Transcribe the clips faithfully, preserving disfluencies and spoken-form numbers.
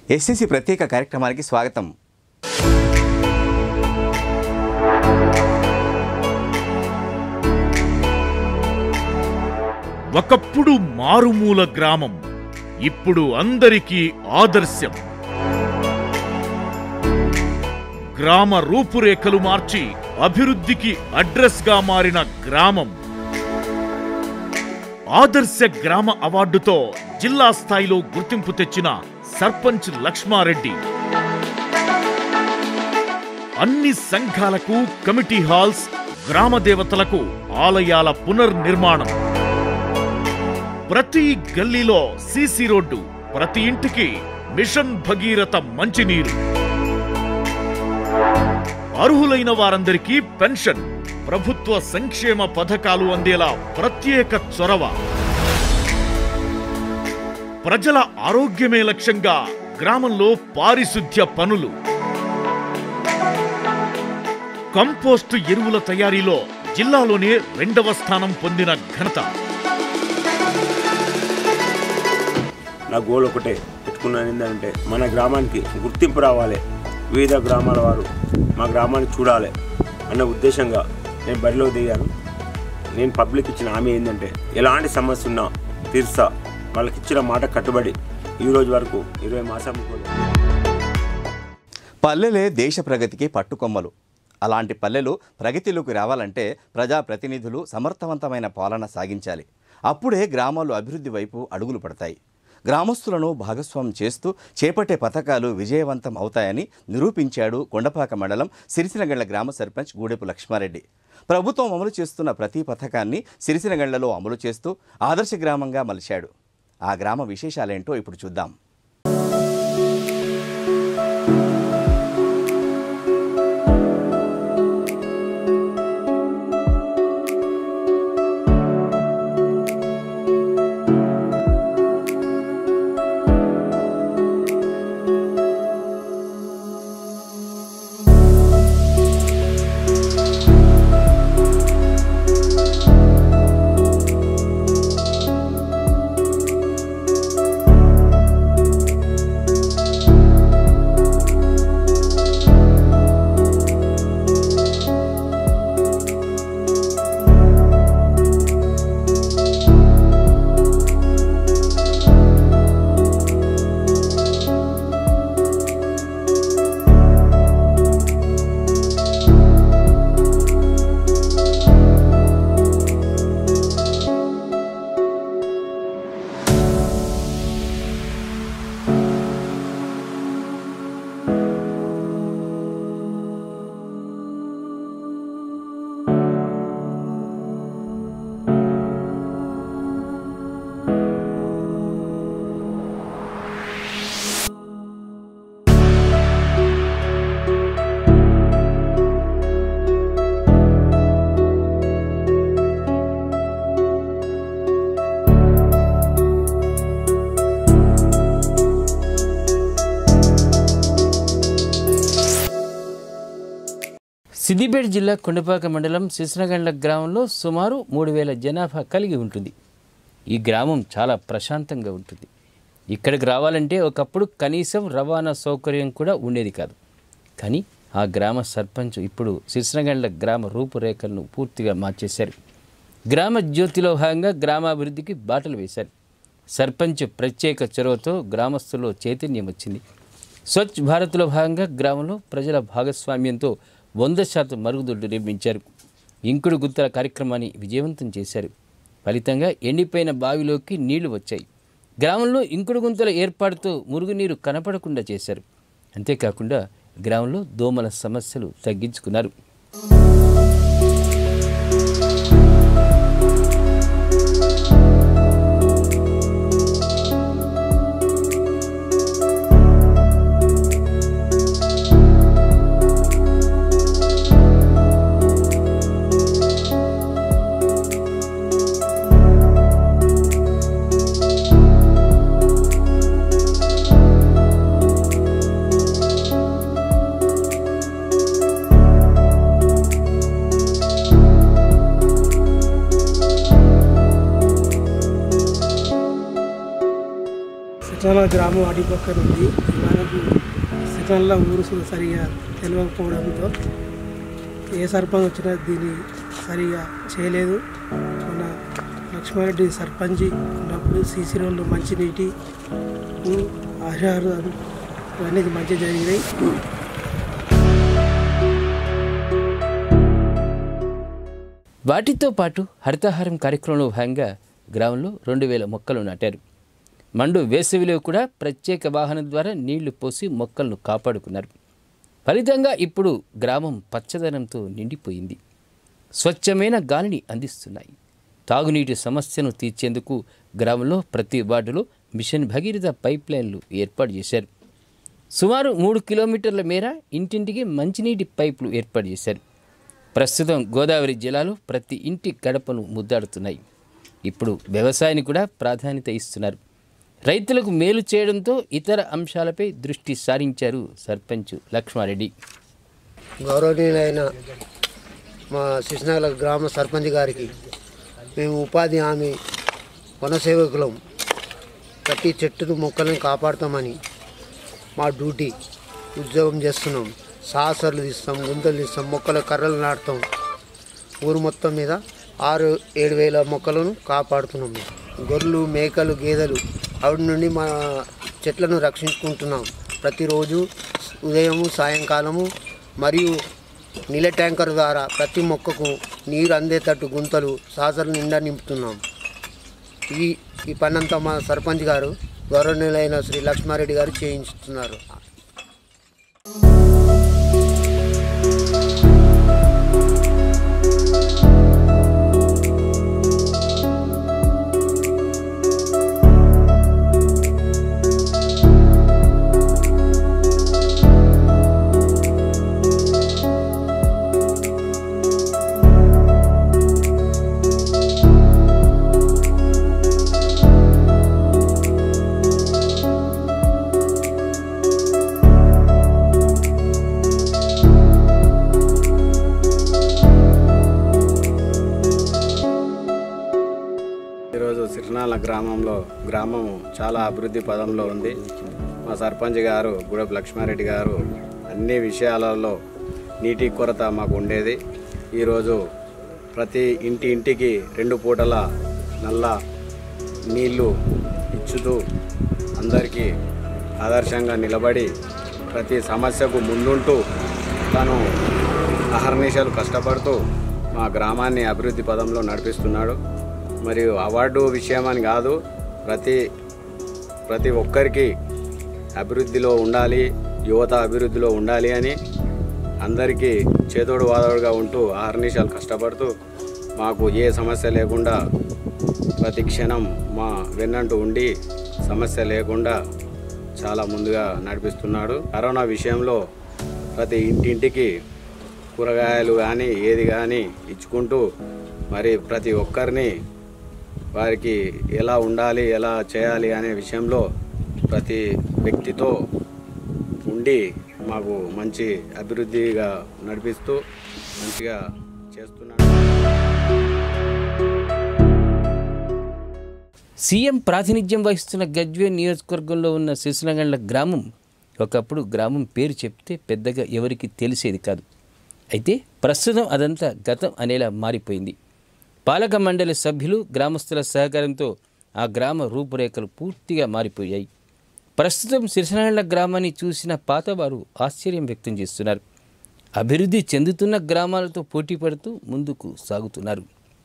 ఎస్సీసీ ప్రత్యేక కార్యక్రమానికి స్వాగతం. ఒకప్పుడు మారుమూల గ్రామం ఇప్పుడు అందరికీ ఆదర్శం. గ్రామ రూపురేఖలు మార్చి అభివృద్ధికి అడ్రస్ గా మారిన గ్రామం. ఆదర్శ గ్రామ అవార్డుతో జిల్లా స్థాయిలో గుర్తింపు తెచ్చిన సర్పంచ్ లక్ష్మారెడ్డి. అన్ని సంఘాలకు కమిటీ హాల్స్, గ్రామ దేవతలకు ఆలయాల పునర్నిర్మాణం. ప్రతి గల్లీలో సీసీ రోడ్డు, ప్రతి ఇంటికి మిషన్ భగీరథ మంచినీరు. అర్హులైన వారందరికీ పెన్షన్, ప్రభుత్వ సంక్షేమ పథకాలు అందేలా ప్రత్యేక చొరవ. ప్రజల ఆరోగ్యమే లక్ష్యంగా గ్రామంలో పారిశుద్ధ్య పనులు. కంపోస్టు ఎరువుల తయారీలో జిల్లాలోనే రెండవ స్థానం పొందిన ఘనత. నా గోల్ ఒకటే పెట్టుకున్నాను, ఏంటంటే మన గ్రామానికి గుర్తింపు రావాలి, వివిధ గ్రామాల వారు మా గ్రామాన్ని చూడాలి అన్న ఉద్దేశంగా నేను బరిలో దిగాను. నేను పబ్లిక్ ఇచ్చిన హామీ ఏంటంటే ఎలాంటి సమస్య ఉన్నా తీర్సా, వాళ్ళకి ఇచ్చిన మాట కట్టుబడి ఈరోజు వరకు ఇరవై మాసాలు. పల్లెలే దేశ ప్రగతికి పట్టుకొమ్మలు. అలాంటి పల్లెలు ప్రగతిలోకి రావాలంటే ప్రజాప్రతినిధులు సమర్థవంతమైన పాలన సాగించాలి. అప్పుడే గ్రామాలు అభివృద్ధి వైపు అడుగులు పడతాయి. గ్రామస్తులను భాగస్వామ్యం చేస్తూ చేపట్టే పథకాలు విజయవంతం అవుతాయని నిరూపించాడు కొండపాక మండలం సిరిసినగండ్ల గ్రామ సర్పంచ్ గూడెపు లక్ష్మారెడ్డి. ప్రభుత్వం అమలు చేస్తున్న ప్రతి పథకాన్ని సిరిసినగండ్లలో అమలు చేస్తూ ఆదర్శ గ్రామంగా మలిచాడు. ఆ గ్రామ విశేషాలేంటో ఇప్పుడు చూద్దాం. సిద్దిపేట జిల్లా కొండపాక మండలం సిరిసినగండ్ల గ్రామంలో సుమారు మూడు వేల జనాభా కలిగి ఉంటుంది. ఈ గ్రామం చాలా ప్రశాంతంగా ఉంటుంది. ఇక్కడికి రావాలంటే ఒకప్పుడు కనీసం రవాణా సౌకర్యం కూడా ఉండేది కాదు. కానీ ఆ గ్రామ సర్పంచ్ ఇప్పుడు సిరిసినగండ్ల గ్రామ రూపురేఖలను పూర్తిగా మార్చేశారు. గ్రామ జ్యోతిలో భాగంగా గ్రామాభివృద్ధికి బాటలు వేశారు. సర్పంచ్ ప్రత్యేక చొరవతో గ్రామస్తుల్లో చైతన్యం వచ్చింది. స్వచ్ఛ భారత్లో భాగంగా గ్రామంలో ప్రజల భాగస్వామ్యంతో వంద శాతం మరుగుదొడ్డు నిర్మించారు. ఇంకుడు గుత్తల కార్యక్రమాన్ని విజయవంతం చేశారు. ఫలితంగా ఎండిపోయిన బావిలోకి నీళ్లు వచ్చాయి. గ్రామంలో ఇంకుడు గుంతల ఏర్పాటుతో మురుగునీరు కనపడకుండా చేశారు. అంతేకాకుండా గ్రామంలో దోమల సమస్యలు తగ్గించుకున్నారు. సిరిసిల్ల గ్రామం అడిపక్కన ఉంది. మనకు సిరిసిల్ల ఊరు సరిగా తెలియకపోవడంతో ఏ సర్పంచ్ వచ్చినా దీన్ని సరిగా చేయలేదు. మన లక్ష్మారెడ్డి సర్పంచ్ ఉన్నప్పుడు సీసీ రోడ్లు మంచినీటి ఆహారం అనేది మంచిగా జరిగినాయి. వాటితో పాటు హరితహారం కార్యక్రమంలో భాగంగా గ్రామంలో రెండు వేల మొక్కలు నాటారు. మండు వేసవిలో కూడా ప్రత్యేక వాహనం ద్వారా నీళ్లు పోసి మొక్కలను కాపాడుకున్నారు. ఫలితంగా ఇప్పుడు గ్రామం పచ్చదనంతో నిండిపోయింది. స్వచ్ఛమైన గాలిని అందిస్తున్నాయి. తాగునీటి సమస్యను తీర్చేందుకు గ్రామంలో ప్రతి వార్డులో మిషన్ భగీరథ పైప్ లైన్లు ఏర్పాటు చేశారు. సుమారు మూడు కిలోమీటర్ల మేర ఇంటింటికి మంచినీటి పైపులు ఏర్పాటు చేశారు. ప్రస్తుతం గోదావరి జిల్లాలో ప్రతి ఇంటి గడపను ముద్దాడుతున్నాయి. ఇప్పుడు వ్యవసాయానికి కూడా ప్రాధాన్యత ఇస్తున్నారు. రైతులకు మేలు చేయడంతో ఇతర అంశాలపై దృష్టి సారించారు సర్పంచ్ లక్ష్మారెడ్డి. గౌరవనీయులైన మా సిరిసిల్ల గ్రామ సర్పంచ్ గారికి మేము ఉపాధి హామీ వనసేవకులం, ప్రతి చెట్టును మొక్కలను కాపాడుతామని మా డ్యూటీ ఉద్యోగం చేస్తున్నాం. సాసర్లు తీస్తాం, గుంతలు తీస్తాం, మొక్కల కర్రలు నాటుతాం. ఊరు మొత్తం మీద ఆరు ఏడు వేల మొక్కలను కాపాడుతున్నాం. గొర్రెలు, మేకలు, గేదెలు అవి నుండి మా చెట్లను రక్షించుకుంటున్నాం. ప్రతిరోజు ఉదయము సాయంకాలము మరియు నీళ్ళ ట్యాంకర్ ద్వారా ప్రతి మొక్కకు నీరు అందేటట్టు గుంతలు సాసర్లు నిండా నింపుతున్నాం. ఈ ఈ పనంతా మా సర్పంచ్ గారు గౌరవనీయులైన శ్రీ లక్ష్మారెడ్డి గారు చేయించుతున్నారు. ఈరోజు సిరిసిల్ల గ్రామంలో గ్రామం చాలా అభివృద్ధి పదంలో ఉంది. మా సర్పంచ్ గారు గుడపు లక్ష్మారెడ్డి గారు అన్ని విషయాలలో నీటి కొరత మాకు ఉండేది. ఈరోజు ప్రతి ఇంటి ఇంటికి రెండు పూటల నల్ల నీళ్లు ఇచ్చుతూ అందరికీ ఆదర్శంగా నిలబడి ప్రతి సమస్యకు ముందుంటూ తను అహర్నిశలు కష్టపడుతూ మా గ్రామాన్ని అభివృద్ధి పదంలో నడిపిస్తున్నాడు. మరియు అవార్డు విషయం అని కాదు, ప్రతి ప్రతి ఒక్కరికి అభివృద్ధిలో ఉండాలి, యువత అభివృద్ధిలో ఉండాలి అని అందరికీ చేదోడు వాదోడుగా ఉంటూ ఆహర్నిశలు కష్టపడుతూ మాకు ఏ సమస్య లేకుండా ప్రతి క్షణం మా వెన్నంటూ ఉండి సమస్య లేకుండా చాలా ముందుగా నడిపిస్తున్నాడు. కరోనా విషయంలో ప్రతి ఇంటింటికి కూరగాయలు కానీ ఏది కానీ ఇచ్చుకుంటూ మరి ప్రతి ఒక్కరిని వారికి ఎలా ఉండాలి, ఎలా చేయాలి అనే విషయంలో ప్రతి వ్యక్తితో ఉండి మాకు మంచి అభివృద్ధిగా నడిపిస్తూ మంచిగా చేస్తున్నాడు. సీఎం ప్రాతినిధ్యం వహిస్తున్న గజ్వేల్ నియోజకవర్గంలో ఉన్న సిరిసిల్ల గ్రామం ఒకప్పుడు గ్రామం పేరు చెప్తే పెద్దగా ఎవరికి తెలిసేది కాదు. అయితే ప్రస్తుతం అదంతా గతం అనేలా మారిపోయింది. పాలక మండలి సభ్యులు, గ్రామస్తుల సహకారంతో ఆ గ్రామ రూపురేఖలు పూర్తిగా మారిపోయాయి. ప్రస్తుతం సిరిసిల్ల గ్రామాన్ని చూసిన పాతవారు ఆశ్చర్యం వ్యక్తం చేస్తున్నారు. అభివృద్ధి చెందుతున్న గ్రామాలతో పోటీ పడుతూ ముందుకు సాగుతున్నారు.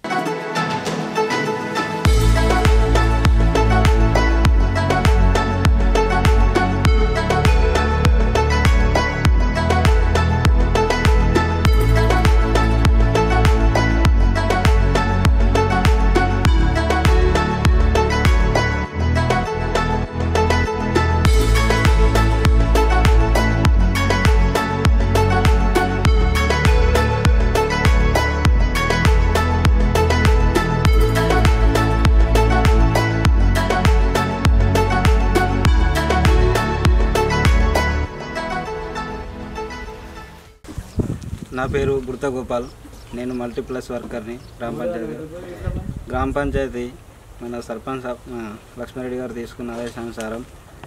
నా పేరు గుర్తా గోపాల్. నేను మల్టీప్లస్ వర్కర్ని గ్రామ పంచాయతీ గ్రామ పంచాయతీ మన సర్పంచ్ లక్ష్మారెడ్డి గారు తీసుకున్న ఆదేశానుసారం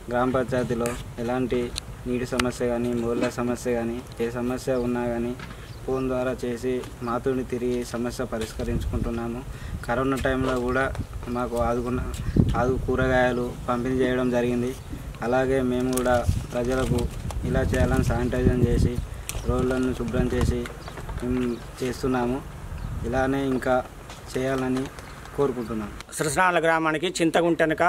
గ్రామ పంచాయతీలో ఎలాంటి నీటి సమస్య కానీ మూల సమస్య కానీ ఏ సమస్య ఉన్నా కానీ ఫోన్ ద్వారా చేసి మాతోని తిరిగి సమస్య పరిష్కరించుకుంటున్నాము. కరోనా టైంలో కూడా మాకు ఆదుకున్న ఆదు కూరగాయలు పంపిణీ చేయడం జరిగింది. అలాగే మేము కూడా ప్రజలకు ఇలా చేయాలని శానిటైజర్ చేసి రోడ్లను శుభ్రం చేసి మేము చేస్తున్నాము. ఇలానే ఇంకా చేయాలని కోరుకుంటున్నాము. సిరిసినాల గ్రామానికి చింతగుంటెనక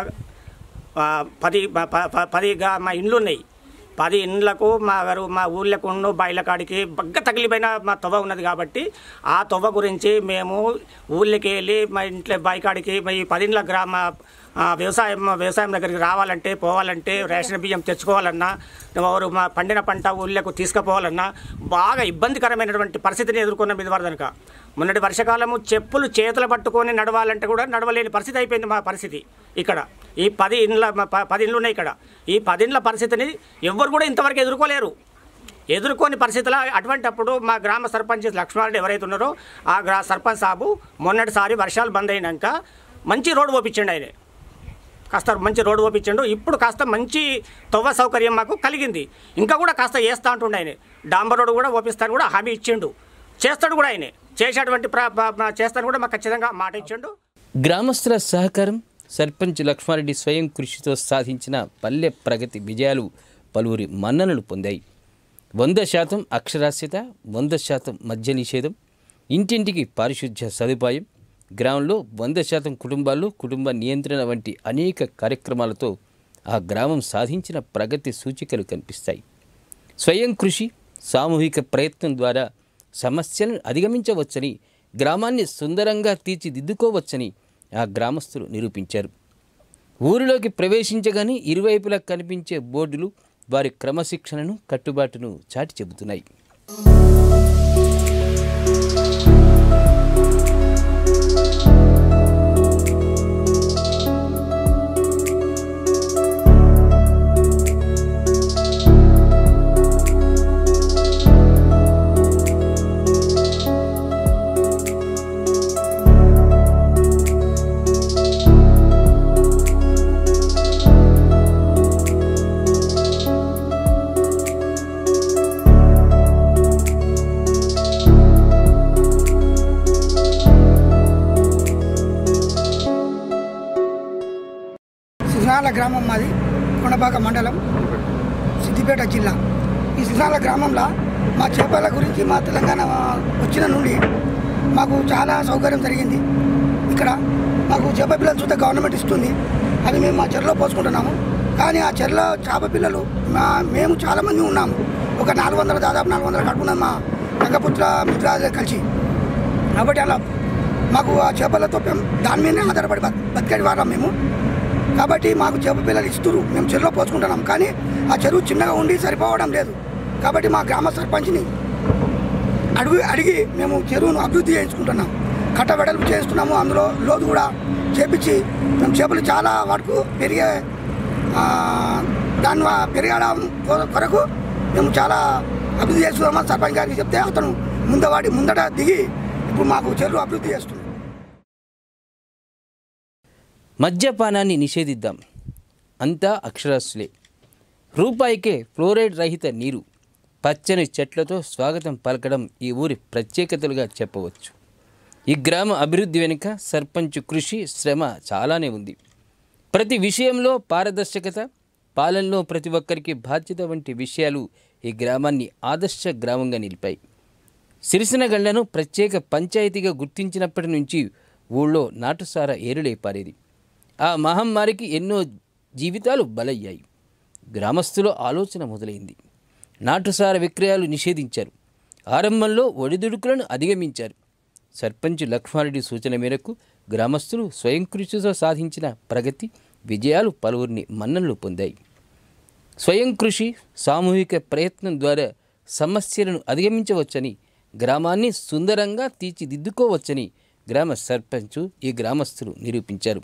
పది పది మా ఇండ్లు ఉన్నాయి. పది ఇండ్లకు మా గారు మా ఊళ్ళకు ఉన్న బయల కాడికి బగ్గ తగిలిపోయిన మా తొవ్వ ఉన్నది కాబట్టి ఆ తొవ్వ గురించి మేము ఊళ్ళకి వెళ్ళి మా ఇంట్లో బాయికాడికి ఈ పది ఇండ్ల గ్రామ వ్యవసాయం వ్యవసాయం దగ్గరికి రావాలంటే పోవాలంటే రేషన్ బియ్యం తెచ్చుకోవాలన్నా వారు మా పండిన పంట ఊళ్ళకు తీసుకుపోవాలన్నా బాగా ఇబ్బందికరమైనటువంటి పరిస్థితిని ఎదుర్కొన్న మీద వరదనక మొన్నటి వర్షకాలము చెప్పులు చేతులు పట్టుకొని నడవాలంటే కూడా నడవలేని పరిస్థితి అయిపోయింది మా పరిస్థితి. ఇక్కడ ఈ పది ఇండ్ల పది ఇండ్లు ఉన్నాయి. ఇక్కడ ఈ పది ఇండ్ల పరిస్థితిని ఎవ్వరు కూడా ఇంతవరకు ఎదుర్కోలేరు. ఎదుర్కొని పరిస్థితుల్లో అటువంటిప్పుడు మా గ్రామ సర్పంచ్ లక్ష్మారెడ్డి ఎవరైతే ఉన్నారో ఆ గ్రా సర్పంచ్ సాబు మొన్నటిసారి వర్షాలు బంద్ అయినాక మంచి రోడ్డు ఓపించండి. ఆయన కాస్త మంచి రోడ్డు ఓపించండు. ఇప్పుడు కాస్త మంచి తొవ్వ సౌకర్యం మాకు కలిగింది. ఇంకా కూడా కాస్త వేస్తూ ఉంటుండే ఆయన. డాంబర్ రోడ్డు కూడా ఓపిస్తాను కూడా హామీ ఇచ్చిండు. చేస్తాడు కూడా ఆయన. చేసేటువంటి చేస్తాను కూడా మాకు ఖచ్చితంగా మాట ఇచ్చిండు. గ్రామస్తుల సహకారం, సర్పంచ్ లక్ష్మారెడ్డి స్వయం కృషితో సాధించిన పల్లె ప్రగతి విజయాలు పలువురి మన్ననలు పొందాయి. వంద శాతం అక్షరాస్యత, వంద శాతం మద్య నిషేధం, ఇంటింటికి పారిశుధ్య సదుపాయం, గ్రామంలో వంద శాతం కుటుంబాల్లో కుటుంబ నియంత్రణ వంటి అనేక కార్యక్రమాలతో ఆ గ్రామం సాధించిన ప్రగతి సూచికలు కనిపిస్తాయి. స్వయం కృషి, సామూహిక ప్రయత్నం ద్వారా సమస్యలను అధిగమించవచ్చని, గ్రామాన్ని సుందరంగా తీర్చిదిద్దుకోవచ్చని ఆ గ్రామస్తులు నిరూపించారు. ఊరిలోకి ప్రవేశించగానే ఇరువైపులా కనిపించే బోర్డులు వారి క్రమశిక్షణను, కట్టుబాటును చాటి చెబుతున్నాయి. సిరిసినాల గ్రామం మాది కొండబాక మండలం సిద్దిపేట జిల్లా. ఈ సిరిసినాల గ్రామంలో మా చేపల గురించి మా తెలంగాణ వచ్చిన నుండి మాకు చాలా సౌకర్యం జరిగింది. ఇక్కడ మాకు చేప పిల్లలు చూస్తే గవర్నమెంట్ ఇస్తుంది. అది మేము మా చెరలో పోసుకుంటున్నాము. కానీ ఆ చెరలో చేప పిల్లలు మా మేము చాలామంది ఉన్నాము. ఒక నాలుగు వందల దాదాపు నాలుగు వందలు కట్టుకున్నాం మా రంగపుత్ర మిత్రాలు కలిసి. కాబట్టి అలా మాకు ఆ చేపలతో దాని మీదనే ఆధారపడి బతికేది వారం మేము. కాబట్టి మాకు చేప పిల్లలు ఇస్తున్నారు. మేము చెరువులో పోసుకుంటున్నాం. కానీ ఆ చెరువు చిన్నగా ఉండి సరిపోవడం లేదు. కాబట్టి మా గ్రామ సర్పంచ్ని అడుగు అడిగి మేము చెరువును అభివృద్ధి చేయించుకుంటున్నాం. కట్ట వెడల్పు చేస్తున్నాము. అందులో లోతు కూడా చేపించి మేము చేపలు చాలా వాటికి పెరిగే దాని పెరగడం కొరకు మేము చాలా అభివృద్ధి చేస్తున్నామని సర్పంచ్ గారికి చెప్తే అతను ముందవాడి ముందట దిగి ఇప్పుడు మాకు చెరువు అభివృద్ధి చేస్తున్నాం. మద్యపానాన్ని నిషేధిద్దాం, అంతా అక్షరాస్యులే. రూపాయికే ఫ్లోరైడ్ రహిత నీరు, పచ్చని చెట్లతో స్వాగతం పలకడం ఈ ఊరి ప్రత్యేకతలుగా చెప్పవచ్చు. ఈ గ్రామ అభివృద్ధి వెనుక సర్పంచ్ కృషి, శ్రమ చాలానే ఉంది. ప్రతి విషయంలో పారదర్శకత, పాలనలో ప్రతి ఒక్కరికి బాధ్యత వంటి విషయాలు ఈ గ్రామాన్ని ఆదర్శ గ్రామంగా నిలిపాయి. సిరిసినగళ్లను ప్రత్యేక పంచాయతీగా గుర్తించినప్పటి నుంచి ఊళ్ళో నాటుసారా ఏరులై పారేది. ఆ మహమ్మారికి ఎన్నో జీవితాలు బలయ్యాయి. గ్రామస్తుల ఆలోచన మొదలైంది. నాటుసార విక్రయాలు నిషేధించారు. ఆరంభంలో ఒడిదుడుకులను అధిగమించారు. సర్పంచ్ లక్ష్మారెడ్డి సూచన మేరకు గ్రామస్తులు స్వయం కృషితో సాధించిన ప్రగతి విజయాలు పలువురిని మన్ననలు పొందాయి. స్వయం కృషి, సామూహిక ప్రయత్నం ద్వారా సమస్యలను అధిగమించవచ్చని, గ్రామాన్ని సుందరంగా తీర్చిదిద్దుకోవచ్చని గ్రామ సర్పంచ్, ఈ గ్రామస్తులు నిరూపించారు.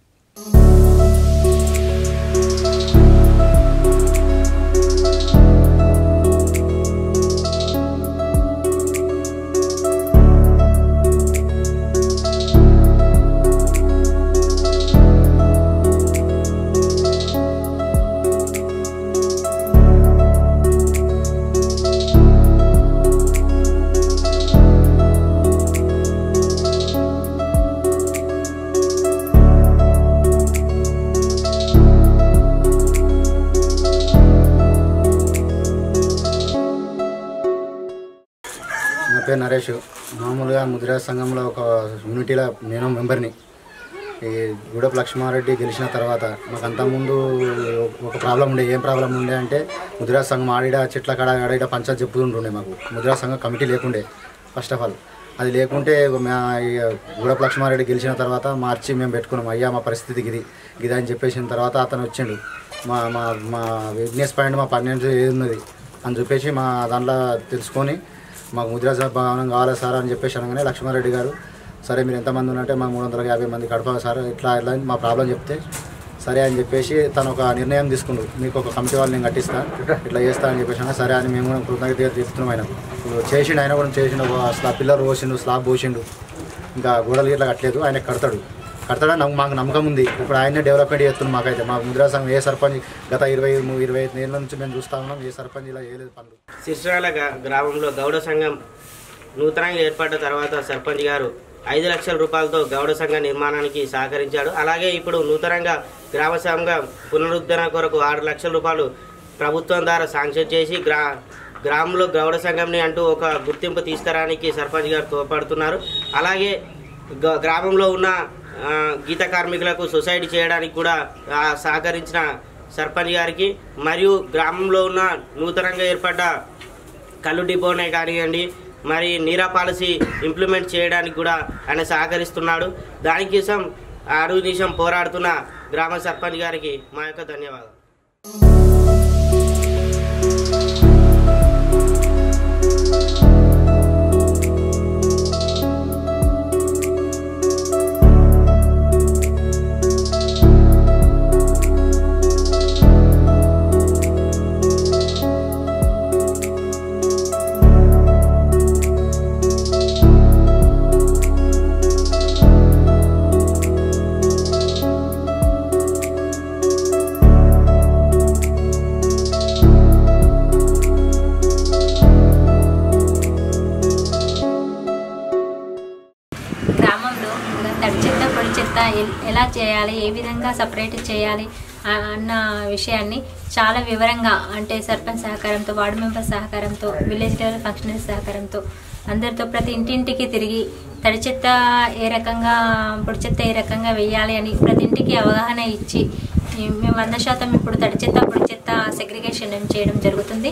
పేరు నరేష్. మామూలుగా ముదిరాజ్ సంఘంలో ఒక యూనిటీలో నేను మెంబర్ని. ఈ గూడెపు లక్ష్మారెడ్డి గెలిచిన తర్వాత మాకు అంతకుముందు ఒక ప్రాబ్లం ఉండే. ఏం ప్రాబ్లం ఉండే అంటే ముదిరాజ్ సంఘం ఆడిడ చెట్ల కాడ ఆడిడ పంచాయతీ చెప్పుతుంటుండే. మాకు ముదిరాజ్ సంఘం కమిటీ లేకుండే ఫస్ట్ ఆఫ్ ఆల్. అది లేకుంటే మా గూడెపు లక్ష్మారెడ్డి గెలిచిన తర్వాత మార్చి మేము పెట్టుకున్నాం, అయ్యా మా పరిస్థితికి ఇది ఇది అని చెప్పేసిన తర్వాత అతను వచ్చిండు. మా మా మా బిజినెస్ పాయింట్ మా పన్నెండు ఏది ఉన్నది అని చెప్పేసి మా దాంట్లో తెలుసుకొని మాకు ముద్రాజ భవనం కావాలి సార్ అని చెప్పేసి అనగానే లక్ష్మారెడ్డి గారు సరే మీరు ఎంతమంది ఉన్నట్టే మా మూడు వందల యాభై మంది కడప సార్ ఇట్లా ఇట్లా మా ప్రాబ్లం చెప్తే సరే అని చెప్పేసి తను ఒక నిర్ణయం తీసుకుండు, మీకు ఒక కమిటీ వాళ్ళు నేను కట్టిస్తా ఇట్లా చేస్తా అని చెప్పేసి అన్నా సరే అని మేము కూడా కృతజ్ఞతగా చెప్తున్నాం. ఆయన చేసిండు, ఆయన కూడా చేసిండు, స్లాబ్ పిల్లర్ పోసిండు, స్లాబ్ పోసిండు, ఇంకా గోడలు ఇట్లా కట్టలేదు, ఆయన కడతాడు కడతాడని మాకు నమ్మకం ఉంది. ఇప్పుడు ఆయనే డెవలప్మెంట్ చేస్తున్నాం. మాకైతే మా ముద్రా సంఘం ఏ సర్పంచ్ గత ఇరవై ఇరవై ఐదు ఏళ్ళ నుంచి మేము చూస్తా ఉన్నాం, ఏ సర్పంచ్ ఇలా చేయలేదు పనులు. సిరిసిల్ల గ్రామంలో గౌడ సంఘం నూతనంగా ఏర్పడ్డ తర్వాత సర్పంచ్ గారు ఐదు లక్షల రూపాయలతో గౌడ సంఘ నిర్మాణానికి సహకరించాడు. అలాగే ఇప్పుడు నూతనంగా గ్రామ సంఘం పునరుద్ధరణ కొరకు ఆరు లక్షల రూపాయలు ప్రభుత్వం ద్వారా శాంక్షన్ చేసి గ్రా గ్రామంలో గౌడ సంఘంని అంటూ ఒక గుర్తింపు తీసుకురావడానికి సర్పంచ్ గారు తోడ్పడుతున్నారు. అలాగే గ్రామంలో ఉన్న గీత కార్మికులకు సొసైటీ చేయడానికి కూడా సహకరించిన సర్పంచ్ గారికి మరియు గ్రామంలో ఉన్న నూతనంగా ఏర్పడ్డ కళ్ళు డిపోనే కానివ్వండి మరి నీరా పాలసీ ఇంప్లిమెంట్ చేయడానికి కూడా ఆయన సహకరిస్తున్నాడు. దానికోసం అడుగు నిమిషం పోరాడుతున్న గ్రామ సర్పంచ్ గారికి మా యొక్క ధన్యవాదాలు. ఎలా చేయాలి, ఏ విధంగా సపరేట్ చేయాలి అన్న విషయాన్ని చాలా వివరంగా అంటే సర్పంచ్ సహకారంతో, వార్డు మెంబర్ సహకారంతో, విలేజ్ లెవెల్ ఫంక్షనరీస్ సహకారంతో అందరితో ప్రతి ఇంటింటికి తిరిగి తడి చెత్త ఏ రకంగా పొడి చెత్త ఏ రకంగా వేయాలి అని ప్రతి ఇంటికి అవగాహన ఇచ్చి మేము వంద శాతం ఇప్పుడు తడి చెత్త పొడి చెత్త సెగ్రిగేషన్ చేయడం జరుగుతుంది.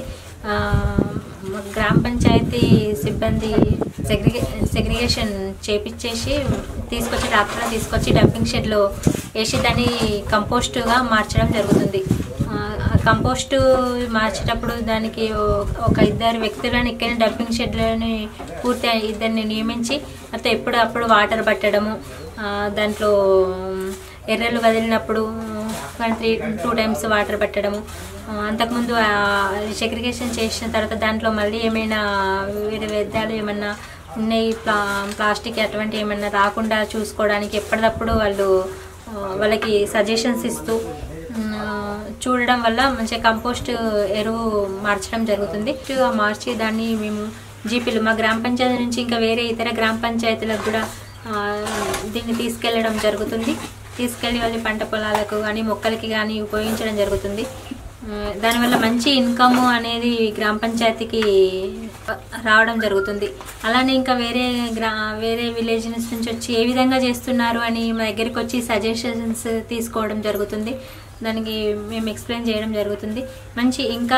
గ్రామ పంచాయతీ సిబ్బంది సెగ్రిగే సెగ్రిగేషన్ చేపించేసి తీసుకొచ్చి ట్రాక్టర్లో తీసుకొచ్చి డంపింగ్ షెడ్లో వేసి దాన్ని కంపోస్టుగా మార్చడం జరుగుతుంది. కంపోస్టు మార్చేటప్పుడు దానికి ఒక ఇద్దరు వ్యక్తులను ఇక్కడ డంపింగ్ షెడ్లని పూర్తి ఇద్దరిని నియమించి అయితే ఎప్పుడు అప్పుడు వాటర్ పట్టడము, దాంట్లో ఎర్రలు వదిలినప్పుడు త్రీ టూ టైమ్స్ వాటర్ పట్టడము, అంతకుముందు సెగ్రిగేషన్ చేసిన తర్వాత దాంట్లో మళ్ళీ ఏమైనా వేరే వ్యర్థాలు ఏమన్నా ఉన్నాయి ప్లా ప్లాస్టిక్ అటువంటి ఏమన్నా రాకుండా చూసుకోవడానికి ఎప్పటికప్పుడు వాళ్ళు వాళ్ళకి సజెషన్స్ ఇస్తూ చూడడం వల్ల మంచిగా కంపోస్ట్ ఎరువు మార్చడం జరుగుతుంది. మార్చి దాన్ని మేము జీపీలు మా గ్రామ పంచాయతీ నుంచి ఇంకా వేరే ఇతర గ్రామ పంచాయతీలకు కూడా దీన్ని తీసుకెళ్ళడం జరుగుతుంది. తీసుకెళ్ళి వాళ్ళ పంట పొలాలకు కానీ మొక్కలకి కానీ ఉపయోగించడం జరుగుతుంది. దానివల్ల మంచి ఇన్కమ్ అనేది గ్రామ పంచాయతీకి రావడం జరుగుతుంది. అలానే ఇంకా వేరే గ్రా వేరే విలేజ్ నుంచి వచ్చి ఏ విధంగా చేస్తున్నారు అని మా దగ్గరికి వచ్చి సజెషన్స్ తీసుకోవడం జరుగుతుంది. దానికి మేము ఎక్స్ప్లెయిన్ చేయడం జరుగుతుంది. మంచి ఇంకా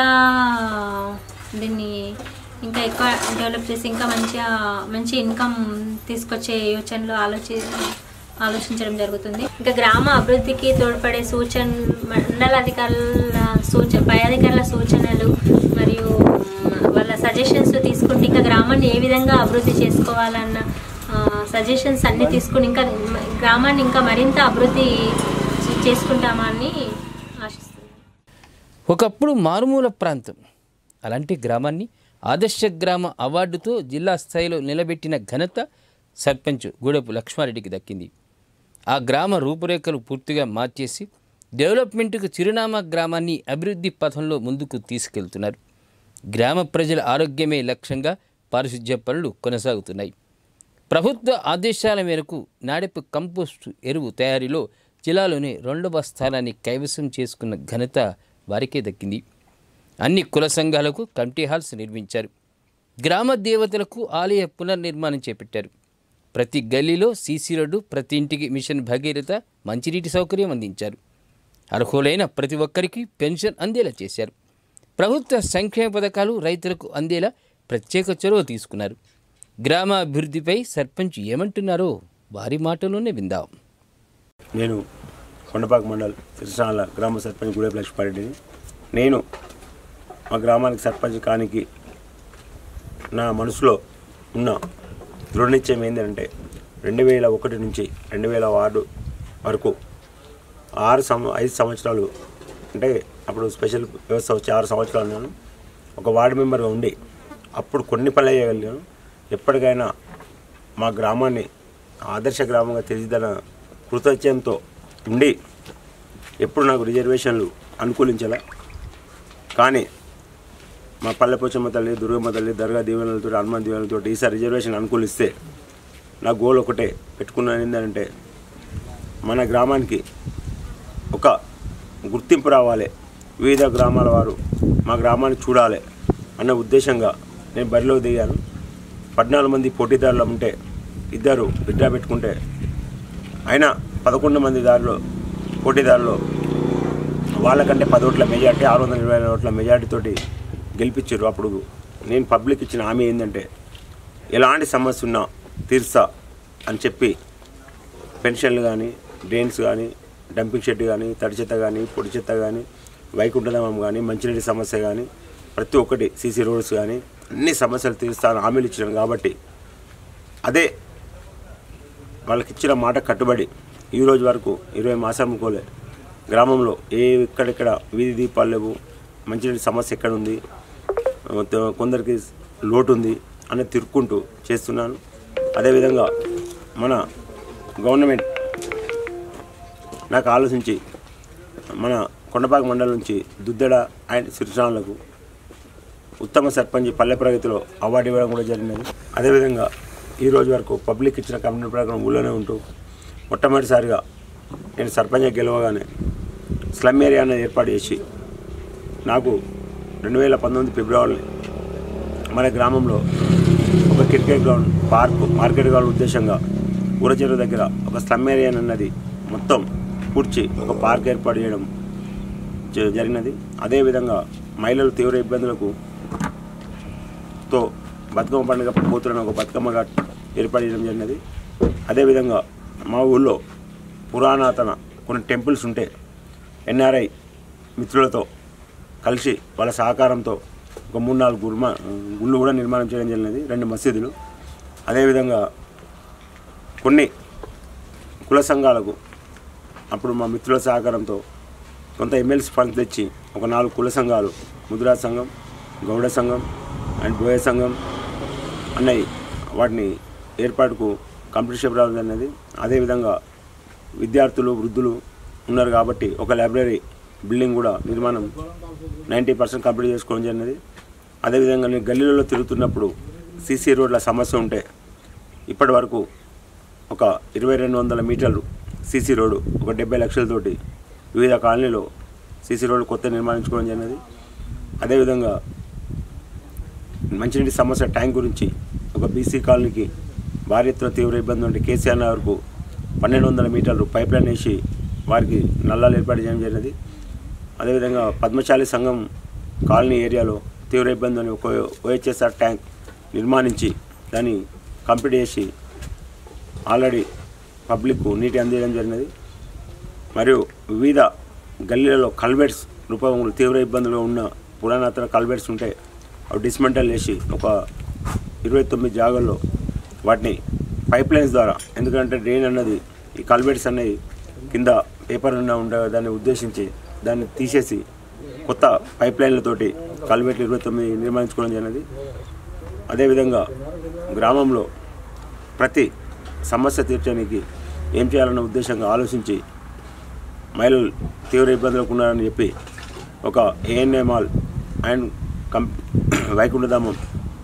దీన్ని ఇంకా ఎక్కువ డెవలప్ చేసి ఇంకా మంచిగా మంచి ఇన్కమ్ తీసుకొచ్చే యోచనలో ఆలోచి ఆలోచించడం జరుగుతుంది. ఇంకా గ్రామ అభివృద్ధికి తోడ్పడే సూచన మండల అధికారుల సూచన పై అధికారుల సూచనలు మరియు వాళ్ళ సజెషన్స్ తీసుకుంటే ఇంకా గ్రామాన్ని ఏ విధంగా అభివృద్ధి చేసుకోవాలన్న సజెషన్స్ అన్నీ తీసుకుని ఇంకా గ్రామాన్ని ఇంకా మరింత అభివృద్ధి చేసుకుంటామని ఆశిస్తున్నాను. ఒకప్పుడు మారుమూల ప్రాంతం అలాంటి గ్రామాన్ని ఆదర్శ గ్రామ అవార్డుతో జిల్లా స్థాయిలో నిలబెట్టిన ఘనత సర్పంచ్ గూడెపు లక్ష్మారెడ్డికి దక్కింది. ఆ గ్రామ రూపురేఖలు పూర్తిగా మార్చేసి డెవలప్మెంట్కు చిరునామా గ్రామాన్ని అభివృద్ధి పథంలో ముందుకు తీసుకెళ్తున్నారు. గ్రామ ప్రజల ఆరోగ్యమే లక్ష్యంగా పారిశుధ్య పనులు కొనసాగుతున్నాయి. ప్రభుత్వ ఆదేశాల మేరకు నాడెపు కంపోస్టు ఎరువు తయారీలో జిల్లాలోని రెండవ స్థానాన్ని కైవసం చేసుకున్న ఘనత వారికే దక్కింది. అన్ని కుల సంఘాలకు కమిటీ హాల్స్ నిర్మించారు. గ్రామ దేవతలకు ఆలయ పునర్నిర్మాణం చేపట్టారు. ప్రతి గల్లీలో సీసీ రోడ్డు, ప్రతి ఇంటికి మిషన్ భగీరథ మంచినీటి సౌకర్యం అందించారు. అర్హులైన ప్రతి ఒక్కరికి పెన్షన్ అందేలా చేశారు. ప్రభుత్వ సంక్షేమ పథకాలు రైతులకు అందేలా ప్రత్యేక చొరవ తీసుకున్నారు. గ్రామ అభివృద్ధిపై సర్పంచ్ ఏమంటున్నారో వారి మాటలోనే విందాం. నేను కొండపాక మండల్ సిరిసిల్ల గ్రామ సర్పంచ్ గుడెపు లక్ష్మారెడ్డిని. నేను మా గ్రామానికి సర్పంచ్ కానికి నా మనసులో ఉన్న దృఢ నిశ్చయం ఏంటంటే రెండు వేల ఒకటి నుంచి రెండు వేల వార్డు వరకు ఆరు సం ఐదు సంవత్సరాలు అంటే అప్పుడు స్పెషల్ వ్యవస్థ వచ్చి ఆరు సంవత్సరాలు నేను ఒక వార్డు మెంబర్గా ఉండి అప్పుడు కొన్ని పనులు చేయగలిగాను. ఎప్పటికైనా మా గ్రామాన్ని ఆదర్శ గ్రామంగా తీర్చిదిద్దిన కృతజ్ఞతతో ఉండి ఎప్పుడు నాకు రిజర్వేషన్లు అనుకూలించాల. కానీ మా పల్లెపోచమ్మ తల్లి, దుర్గమ్మ తల్లి, దర్గా దీవెనలతో, హనుమాన్ దీవెనలతో ఈసారి రిజర్వేషన్ అనుకూలిస్తే నా గోల్ ఒకటే పెట్టుకున్నాను. ఏంటంటే మన గ్రామానికి ఒక గుర్తింపు రావాలి, వివిధ గ్రామాల వారు మా గ్రామాన్ని చూడాలి అన్న ఉద్దేశంగా నేను బరిలో దిగాను. పద్నాలుగు మంది పోటీదారులు ఉంటే ఇద్దరు విడ్డా పెట్టుకుంటే అయినా పదకొండు మంది దారిలో పోటీదారులు వాళ్ళకంటే పది ఓట్ల మెజార్టీ, ఆరు వందల ఇరవై ఓట్ల మెజార్టీతోటి గెలిపించారు. అప్పుడు నేను పబ్లిక్ ఇచ్చిన హామీ ఏంటంటే ఎలాంటి సమస్య ఉన్నా తీర్సా అని చెప్పి పెన్షన్లు కానీ, డ్రైన్స్ కానీ, డంపింగ్ షెడ్ కానీ, తడి చెత్త కానీ, పొడి చెత్త కానీ, వైకుంఠధామం కానీ, మంచినీటి సమస్య కానీ, ప్రతి ఒక్కటి సీసీ రోడ్స్ కానీ అన్ని సమస్యలు తీరుస్తాను హామీలు ఇచ్చినాను. కాబట్టి అదే వాళ్ళకి ఇచ్చిన మాట కట్టుబడి ఈరోజు వరకు ఇరవై మాసాలు అనుకోలే గ్రామంలో ఏ ఇక్కడెక్కడ వీధి దీపాలు లేవు, మంచినీటి సమస్య ఎక్కడ ఉంది, కొందరికి లోటు ఉంది అనేది తిరుక్కుంటూ చేస్తున్నాను. అదేవిధంగా మన గవర్నమెంట్ నాకు ఆలోచించి మన కొండపాక మండలం నుంచి దుద్దెడ అండ్ సిరిసిల్లకు ఉత్తమ సర్పంచ్ పల్లె ప్రగతిలో అవార్డు ఇవ్వడం కూడా జరిగినది. అదేవిధంగా ఈరోజు వరకు పబ్లిక్ ఇచ్చిన కమిటీ ప్రకారం ఊళ్ళోనే ఉంటూ మొట్టమొదటిసారిగా నేను సర్పంచ్ గెలవగానే స్లమ్ ఏరియా అనేది ఏర్పాటు చేసి నాకు రెండు వేల పంతొమ్మిది ఫిబ్రవరి మన గ్రామంలో ఒక cricket ground, park, market ground ఉద్దేశంగా ఊరచెరువు దగ్గర ఒక స్లమ్ ఏరియా అన్నది మొత్తం కూర్చి ఒక పార్క్ ఏర్పాటు చేయడం జరిగినది. అదేవిధంగా మహిళలు తీవ్ర ఇబ్బందులకు తో బతుకమ్మ పండుగ పోతున్న ఒక బతుకమ్మ ఘాట్ ఏర్పాటు చేయడం జరిగినది. అదేవిధంగా మా ఊళ్ళో పురాణాతన కొన్ని టెంపుల్స్ ఉంటే ఎన్ఆర్ఐ మిత్రులతో కలిసి వాళ్ళ సహకారంతో ఒక మూడు నాలుగు గుర్మా గుళ్ళు కూడా నిర్మాణం చేయడం జరిగినది, రెండు మసీదులు. అదేవిధంగా కొన్ని కుల సంఘాలకు అప్పుడు మా మిత్రుల సహకారంతో కొంత ఎమ్మెల్సీ ఫండ్స్ తెచ్చి ఒక నాలుగు కుల సంఘాలు, ముద్రా సంఘం, గౌడ సంఘం అండ్ బోయ సంఘం అన్నవి వాటిని ఏర్పాటుకు కంప్లీట్ చేయడం అనేది. అదేవిధంగా విద్యార్థులు, వృద్ధులు ఉన్నారు కాబట్టి ఒక లైబ్రరీ బిల్డింగ్ కూడా నిర్మాణం నైంటీ పర్సెంట్ కంప్లీట్ చేసుకోవడం జరిగినది. అదేవిధంగా నేను గల్లీలలో తిరుగుతున్నప్పుడు సీసీ రోడ్ల సమస్య ఉంటే ఇప్పటి వరకు ఒక ఇరవై రెండు వందల మీటర్లు సీసీ రోడ్డు ఒక డెబ్బై లక్షలతోటి వివిధ కాలనీలో సీసీ రోడ్డు కొత్త నిర్మాణించుకోవడం జరిగినది. అదేవిధంగా మంచినీటి సమస్య ట్యాంక్ గురించి ఒక బీసీ కాలనీకి భారీ ఎత్తున తీవ్ర ఇబ్బంది ఉంటే కేసీఆర్ నగర్కు పన్నెండు వందల మీటర్లు పైప్ లైన్ వేసి వారికి నల్లాలు ఏర్పాటు చేయడం జరిగినది. అదేవిధంగా పద్మశాలి సంఘం కాలనీ ఏరియాలో తీవ్ర ఇబ్బంది అని ఒక ఓహెచ్ఎస్ఆర్ ట్యాంక్ నిర్మాణించి దాన్ని కంప్లీట్ చేసి ఆల్రెడీ పబ్లిక్కు నీటి అందించడం జరిగినది. మరియు వివిధ గల్లీలలో కల్వెట్స్ రూపంలో తీవ్ర ఇబ్బందులు ఉన్న పురాణాతన కల్వెట్స్ ఉంటే అవి డిస్మెంటల్ చేసి ఒక ఇరవై తొమ్మిది జాగాల్లో వాటిని పైప్ లైన్స్ ద్వారా, ఎందుకంటే డ్రైన్ అన్నది ఈ కల్వెట్స్ అనేవి కింద పేపర్ ఉన్న ఉండే దాన్ని ఉద్దేశించి దాన్ని తీసేసి కొత్త పైప్ లైన్లతోటి కల్వెట్లు ఇరవై తొమ్మిది నిర్మించుకోవడం జరిగినది. అదేవిధంగా గ్రామంలో ప్రతి సమస్య తీర్చడానికి ఏం చేయాలన్న ఉద్దేశంగా ఆలోచించి మహిళలు తీవ్ర ఇబ్బందులకు ఉన్నారని చెప్పి ఒక ఏఎన్ఏ మాల్ అండ్ కం వైకుంఠధామం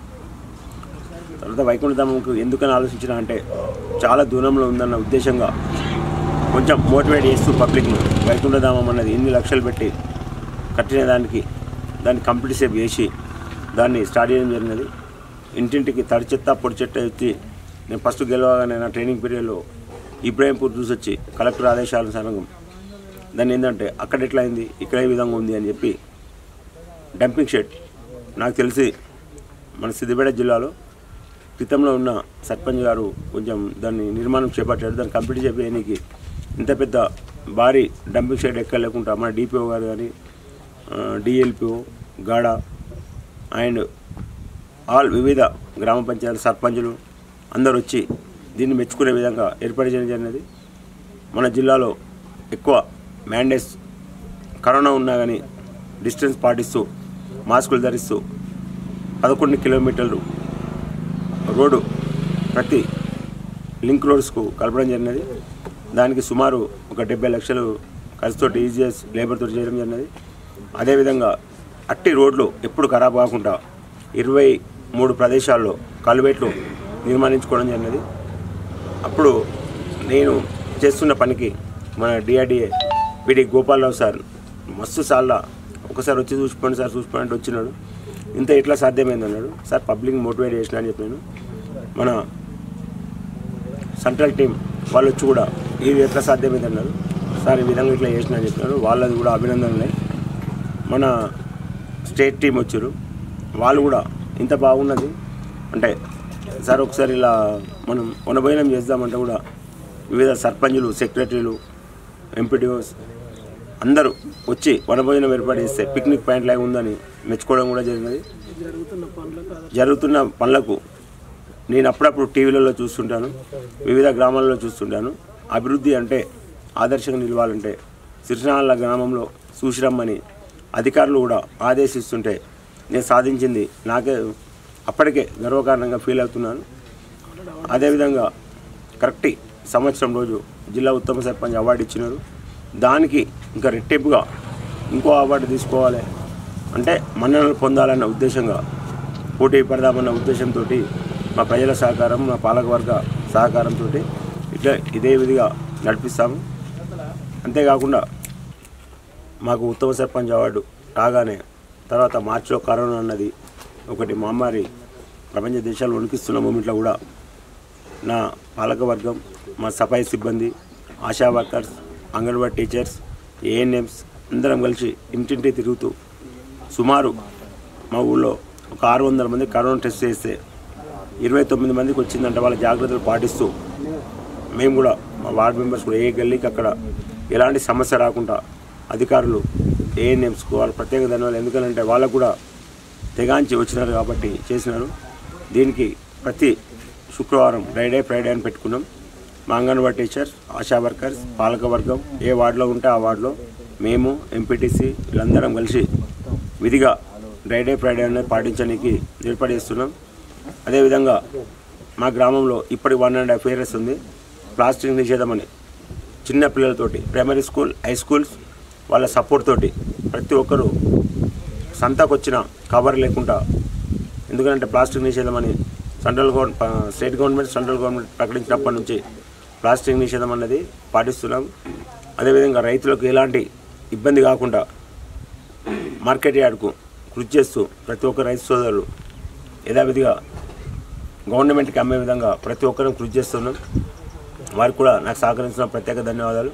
తర్వాత వైకుంఠధామంకు ఎందుకని ఆలోచించిన అంటే చాలా దూరంలో ఉందన్న ఉద్దేశంగా కొంచెం మోటివేట్ చేస్తూ పబ్లిక్ను వైకుంఠధామం అన్నది ఎన్ని లక్షలు పెట్టి కట్టిన దానికి దాన్ని కంప్లీట్ సేపు చేసి దాన్ని స్టార్ట్ చేయడం జరిగినది. ఇంటింటికి తడి చెత్త పొడి చెత్త ఎత్తి నేను ఫస్ట్ గెలవగానే నా ట్రైనింగ్ పీరియడ్లో ఇబ్రాహీంపూర్ చూసి వచ్చి కలెక్టర్ ఆదేశానుసారం దాన్ని ఏంటంటే అక్కడ ఎట్లా అయింది ఇక్కడ ఏ విధంగా ఉంది అని చెప్పి డంపింగ్ షెడ్ నాకు తెలిసి మన సిద్దిపేట జిల్లాలో క్రితంలో ఉన్న సర్పంచ్ గారు కొంచెం దాన్ని నిర్మాణం చేపట్టాడు. దాన్ని కంప్లీట్ చేయడానికి ఇంత పెద్ద భారీ డంపింగ్ షెడ్ ఎక్కడ లేకుండా మన డిపిఓ గారు కానీ డిఎల్పిఓ గాడ అండ్ ఆల్ వివిధ గ్రామ పంచాయతీ సర్పంచులు అందరూ వచ్చి దీన్ని మెచ్చుకునే విధంగా ఏర్పాటు చేయడం జరిగినది. మన జిల్లాలో ఎక్కువ మ్యాండేట్స్ కరోనా ఉన్నా కానీ డిస్టెన్స్ పాటిస్తూ మాస్కులు ధరిస్తూ పదకొండు కిలోమీటర్లు రోడ్డు ప్రతి లింక్ రోడ్స్కు కలపడం జరిగినది. దానికి సుమారు ఒక డెబ్బై లక్షలు ఖర్చుతో ఈజీఎస్ లేబర్తో చేయడం జరిగినది. అదేవిధంగా అట్టి రోడ్లు ఎప్పుడు ఖరాబ్ కాకుండా ఇరవై మూడు ప్రదేశాల్లో కల్వేట్లు నిర్మాణించుకోవడం జరిగినది. అప్పుడు నేను చేస్తున్న పనికి మన డిఆర్డిఏ పిడి గోపాలరావు సార్ మస్తు సార్లు ఒకసారి వచ్చి చూసుకోండి సార్ చూసుకోండి అంటే వచ్చినాడు. ఇంత ఎట్లా సాధ్యమైంది అన్నాడు. సార్ పబ్లిక్ మోటివేట్ చేసిన అని చెప్పాను. మన సెంట్రల్ టీం వాళ్ళు వచ్చి కూడా ఇది ఎట్లా సాధ్యమైంది అన్నారు. సార్ ఈ విధంగా ఇట్లా చేసిన అని చెప్పినారు. వాళ్ళది కూడా అభినందనలే. మన స్టేట్ టీం వచ్చారు, వాళ్ళు కూడా ఇంత బాగున్నది అంటే సార్ ఒకసారి ఇలా మనం వనభోజనం చేద్దామంటే కూడా వివిధ సర్పంచులు సెక్రటరీలు ఎంపీడీఓస్ అందరూ వచ్చి వనభోజనం ఏర్పాటు చేస్తే పిక్నిక్ పాయింట్ లాగా ఉందని మెచ్చుకోవడం కూడా జరిగినది. జరుగుతున్న పనులకు నేను అప్పుడప్పుడు టీవీలలో చూస్తుంటాను, వివిధ గ్రామాలలో చూస్తుంటాను. అభివృద్ధి అంటే ఆదర్శంగా నిలవాలంటే సిరిసినాల గ్రామంలో చూసిరమ్మని అధికారులు కూడా ఆదేశిస్తుంటే నేను సాధించింది నాకే అప్పటికే గర్వకారణంగా ఫీల్ అవుతున్నాను. అదేవిధంగా కరెక్ట్ సంవత్సరం రోజు జిల్లా ఉత్తమ సర్పంచ్ అవార్డు ఇచ్చినారు. దానికి ఇంకా రెట్టింపుగా ఇంకో అవార్డు తీసుకోవాలి అంటే మన్ననలు పొందాలన్న ఉద్దేశంగా పోటీ పడదామన్న ఉద్దేశంతో మా ప్రజల సహకారం మా పాలకవర్గ సహకారంతో ఇట్లా ఇదే విధిగా నడిపిస్తాము. అంతేకాకుండా మాకు ఉత్తమ సర్పంచ్ అవార్డు రాగానే తర్వాత మార్చిలో కరోనా అన్నది ఒకటి మహమ్మారి ప్రపంచ దేశాలు వణికిస్తున్న మూమెంట్లో కూడా నా పాలకవర్గం మా సఫాయి సిబ్బంది ASHA workers anganwadi teachers ANMs అందరం కలిసి ఇంటింటి తిరుగుతూ సుమారు మా ఊళ్ళో ఒక ఆరు వందల మంది కరోనా టెస్ట్ చేస్తే ఇరవై తొమ్మిది మందికి వచ్చిందంటే వాళ్ళ జాగ్రత్తలు పాటిస్తూ మేము కూడా మా వార్డు మెంబర్స్ కూడా ఏ గల్లీకి అక్కడ ఎలాంటి సమస్య రాకుండా అధికారులు ఏఎన్ఎంస్కు వాళ్ళ ప్రత్యేక ధన్యవాదాలు. ఎందుకంటే వాళ్ళకు కూడా తెగాంచి వచ్చినారు కాబట్టి చేసినారు. దీనికి ప్రతి శుక్రవారం ఫ్రైడే ఫ్రైడే అని పెట్టుకున్నాం. మా అంగన్వాడీ టీచర్స్ ఆశా వర్కర్స్ పాలకవర్గం ఏ వార్డులో ఉంటే ఆ వార్డులో మేము ఎంపీటీసీ వీళ్ళందరం కలిసి విధిగా ఫ్రైడే ఫ్రైడే అనేది పాటించడానికి ఏర్పాటు చేస్తున్నాం. అదేవిధంగా మా గ్రామంలో ఇప్పటి వన్ అండ్ హాఫ్ ఇయర్స్ ఉంది ప్లాస్టిక్ నిషేధం అని చిన్న పిల్లలతోటి ప్రైమరీ స్కూల్ హై స్కూల్స్ వాళ్ళ సపోర్ట్ తోటి ప్రతి ఒక్కరూ సంతకు వచ్చిన కవర్ లేకుండా, ఎందుకంటే ప్లాస్టిక్ నిషేధం అని central government state government central government ప్రకటించినప్పటి నుంచి ప్లాస్టిక్ నిషేధం అన్నది పాటిస్తున్నాం. అదేవిధంగా రైతులకు ఎలాంటి ఇబ్బంది కాకుండా మార్కెట్ యార్డ్కు కృషి చేస్తూ ప్రతి ఒక్క రైతు సోదరులు యథావిధిగా గవర్నమెంట్కి అమ్మే విధంగా ప్రతి ఒక్కరూ కృషి చేస్తున్నాం. వారికి కూడా నాకు సహకరించిన ప్రత్యేక ధన్యవాదాలు.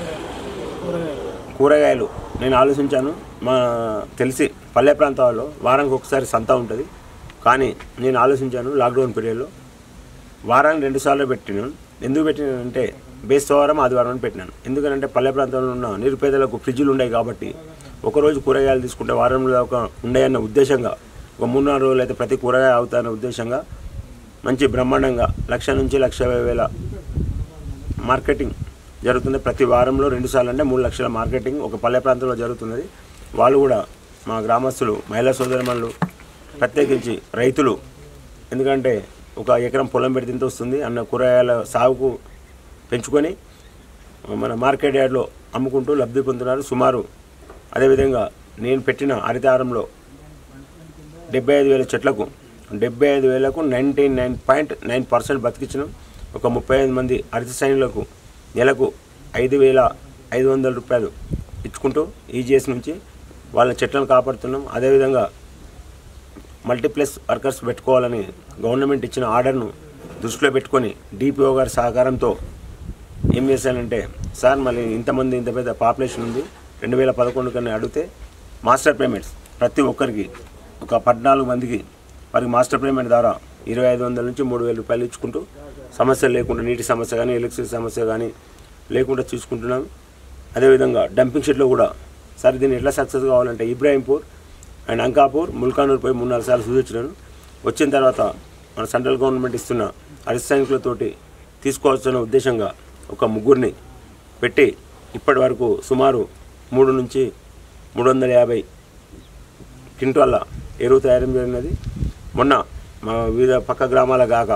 కూరగాయలు నేను ఆలోచించాను, మా తెలిసి పల్లె ప్రాంతాల్లో వారానికి ఒకసారి సంత ఉంటుంది, కానీ నేను ఆలోచించాను లాక్డౌన్ పీరియడ్లో వారానికి రెండు సార్లు పెట్టినాను. ఎందుకు పెట్టినానంటే బేస్తవారం ఆదివారం అని పెట్టినాను. ఎందుకంటే పల్లె ప్రాంతంలో ఉన్న నిరుపేదలకు ఫ్రిడ్జ్లు ఉన్నాయి కాబట్టి ఒకరోజు కూరగాయలు తీసుకుంటే వారంలో ఒక ఉండేయన్న ఉద్దేశంగా ఒక మూడు నాలుగు రోజులు అయితే ప్రతి కూరగాయ అవుతాయన్న ఉద్దేశంగా మంచి బ్రహ్మాండంగా లక్ష నుంచి లక్ష వేల మార్కెటింగ్ జరుగుతుంది. ప్రతి వారంలో రెండు సార్లు అంటే మూడు లక్షల మార్కెటింగ్ ఒక పల్లె ప్రాంతంలో జరుగుతున్నది. వాళ్ళు కూడా మా గ్రామస్తులు మహిళా సోదరిమణులు ప్రత్యేకించి రైతులు, ఎందుకంటే ఒక ఎకరం పొలం పెడితే ఇంత వస్తుంది అన్న కూరగాయల సాగుకు పెంచుకొని మన మార్కెట్ యార్డ్లో అమ్ముకుంటూ లబ్ధి పొందుతున్నారు సుమారు. అదేవిధంగా నేను పెట్టిన హరితహారంలో డెబ్బై ఐదు వేల చెట్లకు డెబ్బై ఐదు వేలకు ninety nine point nine percent బతికించినాం. ఒక ముప్పై ఐదు మంది హరిత సైనికులకు నెలకు ఐదు వేల ఐదు వందల రూపాయలు ఇచ్చుకుంటూ ఈజీఎస్ నుంచి వాళ్ళ చెట్లను కాపాడుతున్నాం. అదేవిధంగా మల్టీప్లెక్స్ వర్కర్స్ పెట్టుకోవాలని గవర్నమెంట్ ఇచ్చిన ఆర్డర్ను దృష్టిలో పెట్టుకొని డిపిఓ గారి సహకారంతో ఏం చేశానంటే, సార్ మళ్ళీ ఇంతమంది ఇంత పెద్ద పాపులేషన్ ఉంది, రెండు వేల పదకొండు కన్నా అడిగితే మాస్టర్ పేమెంట్స్ ప్రతి ఒక్కరికి ఒక పద్నాలుగు మందికి వారికి మాస్టర్ పేమెంట్ ద్వారా ఇరవై ఐదు వందల నుంచి మూడు వేల రూపాయలు ఇచ్చుకుంటూ సమస్య లేకుండా, నీటి సమస్య కానీ ఎలక్ట్రిసిటీ సమస్య కానీ లేకుండా చూసుకుంటున్నాం. అదేవిధంగా డంపింగ్ షెడ్లో కూడా సార్ దీన్ని ఎట్లా సక్సెస్ కావాలంటే ఇబ్రాహీంపూర్ అండ్ అంకాపూర్, ముల్కానూర్ పోయి మూడు నాలుగు సార్లు సూచించినాను. వచ్చిన తర్వాత మన సెంట్రల్ గవర్నమెంట్ ఇస్తున్న అరిసైనికులతోటి తీసుకోవాల్సిన ఉద్దేశంగా ఒక ముగ్గురిని పెట్టి ఇప్పటి వరకు సుమారు మూడు నుంచి మూడు వందల యాభై క్వింటాల ఎరువు తయారు జరిగినది. మొన్న మా వివిధ పక్క గ్రామాల కాక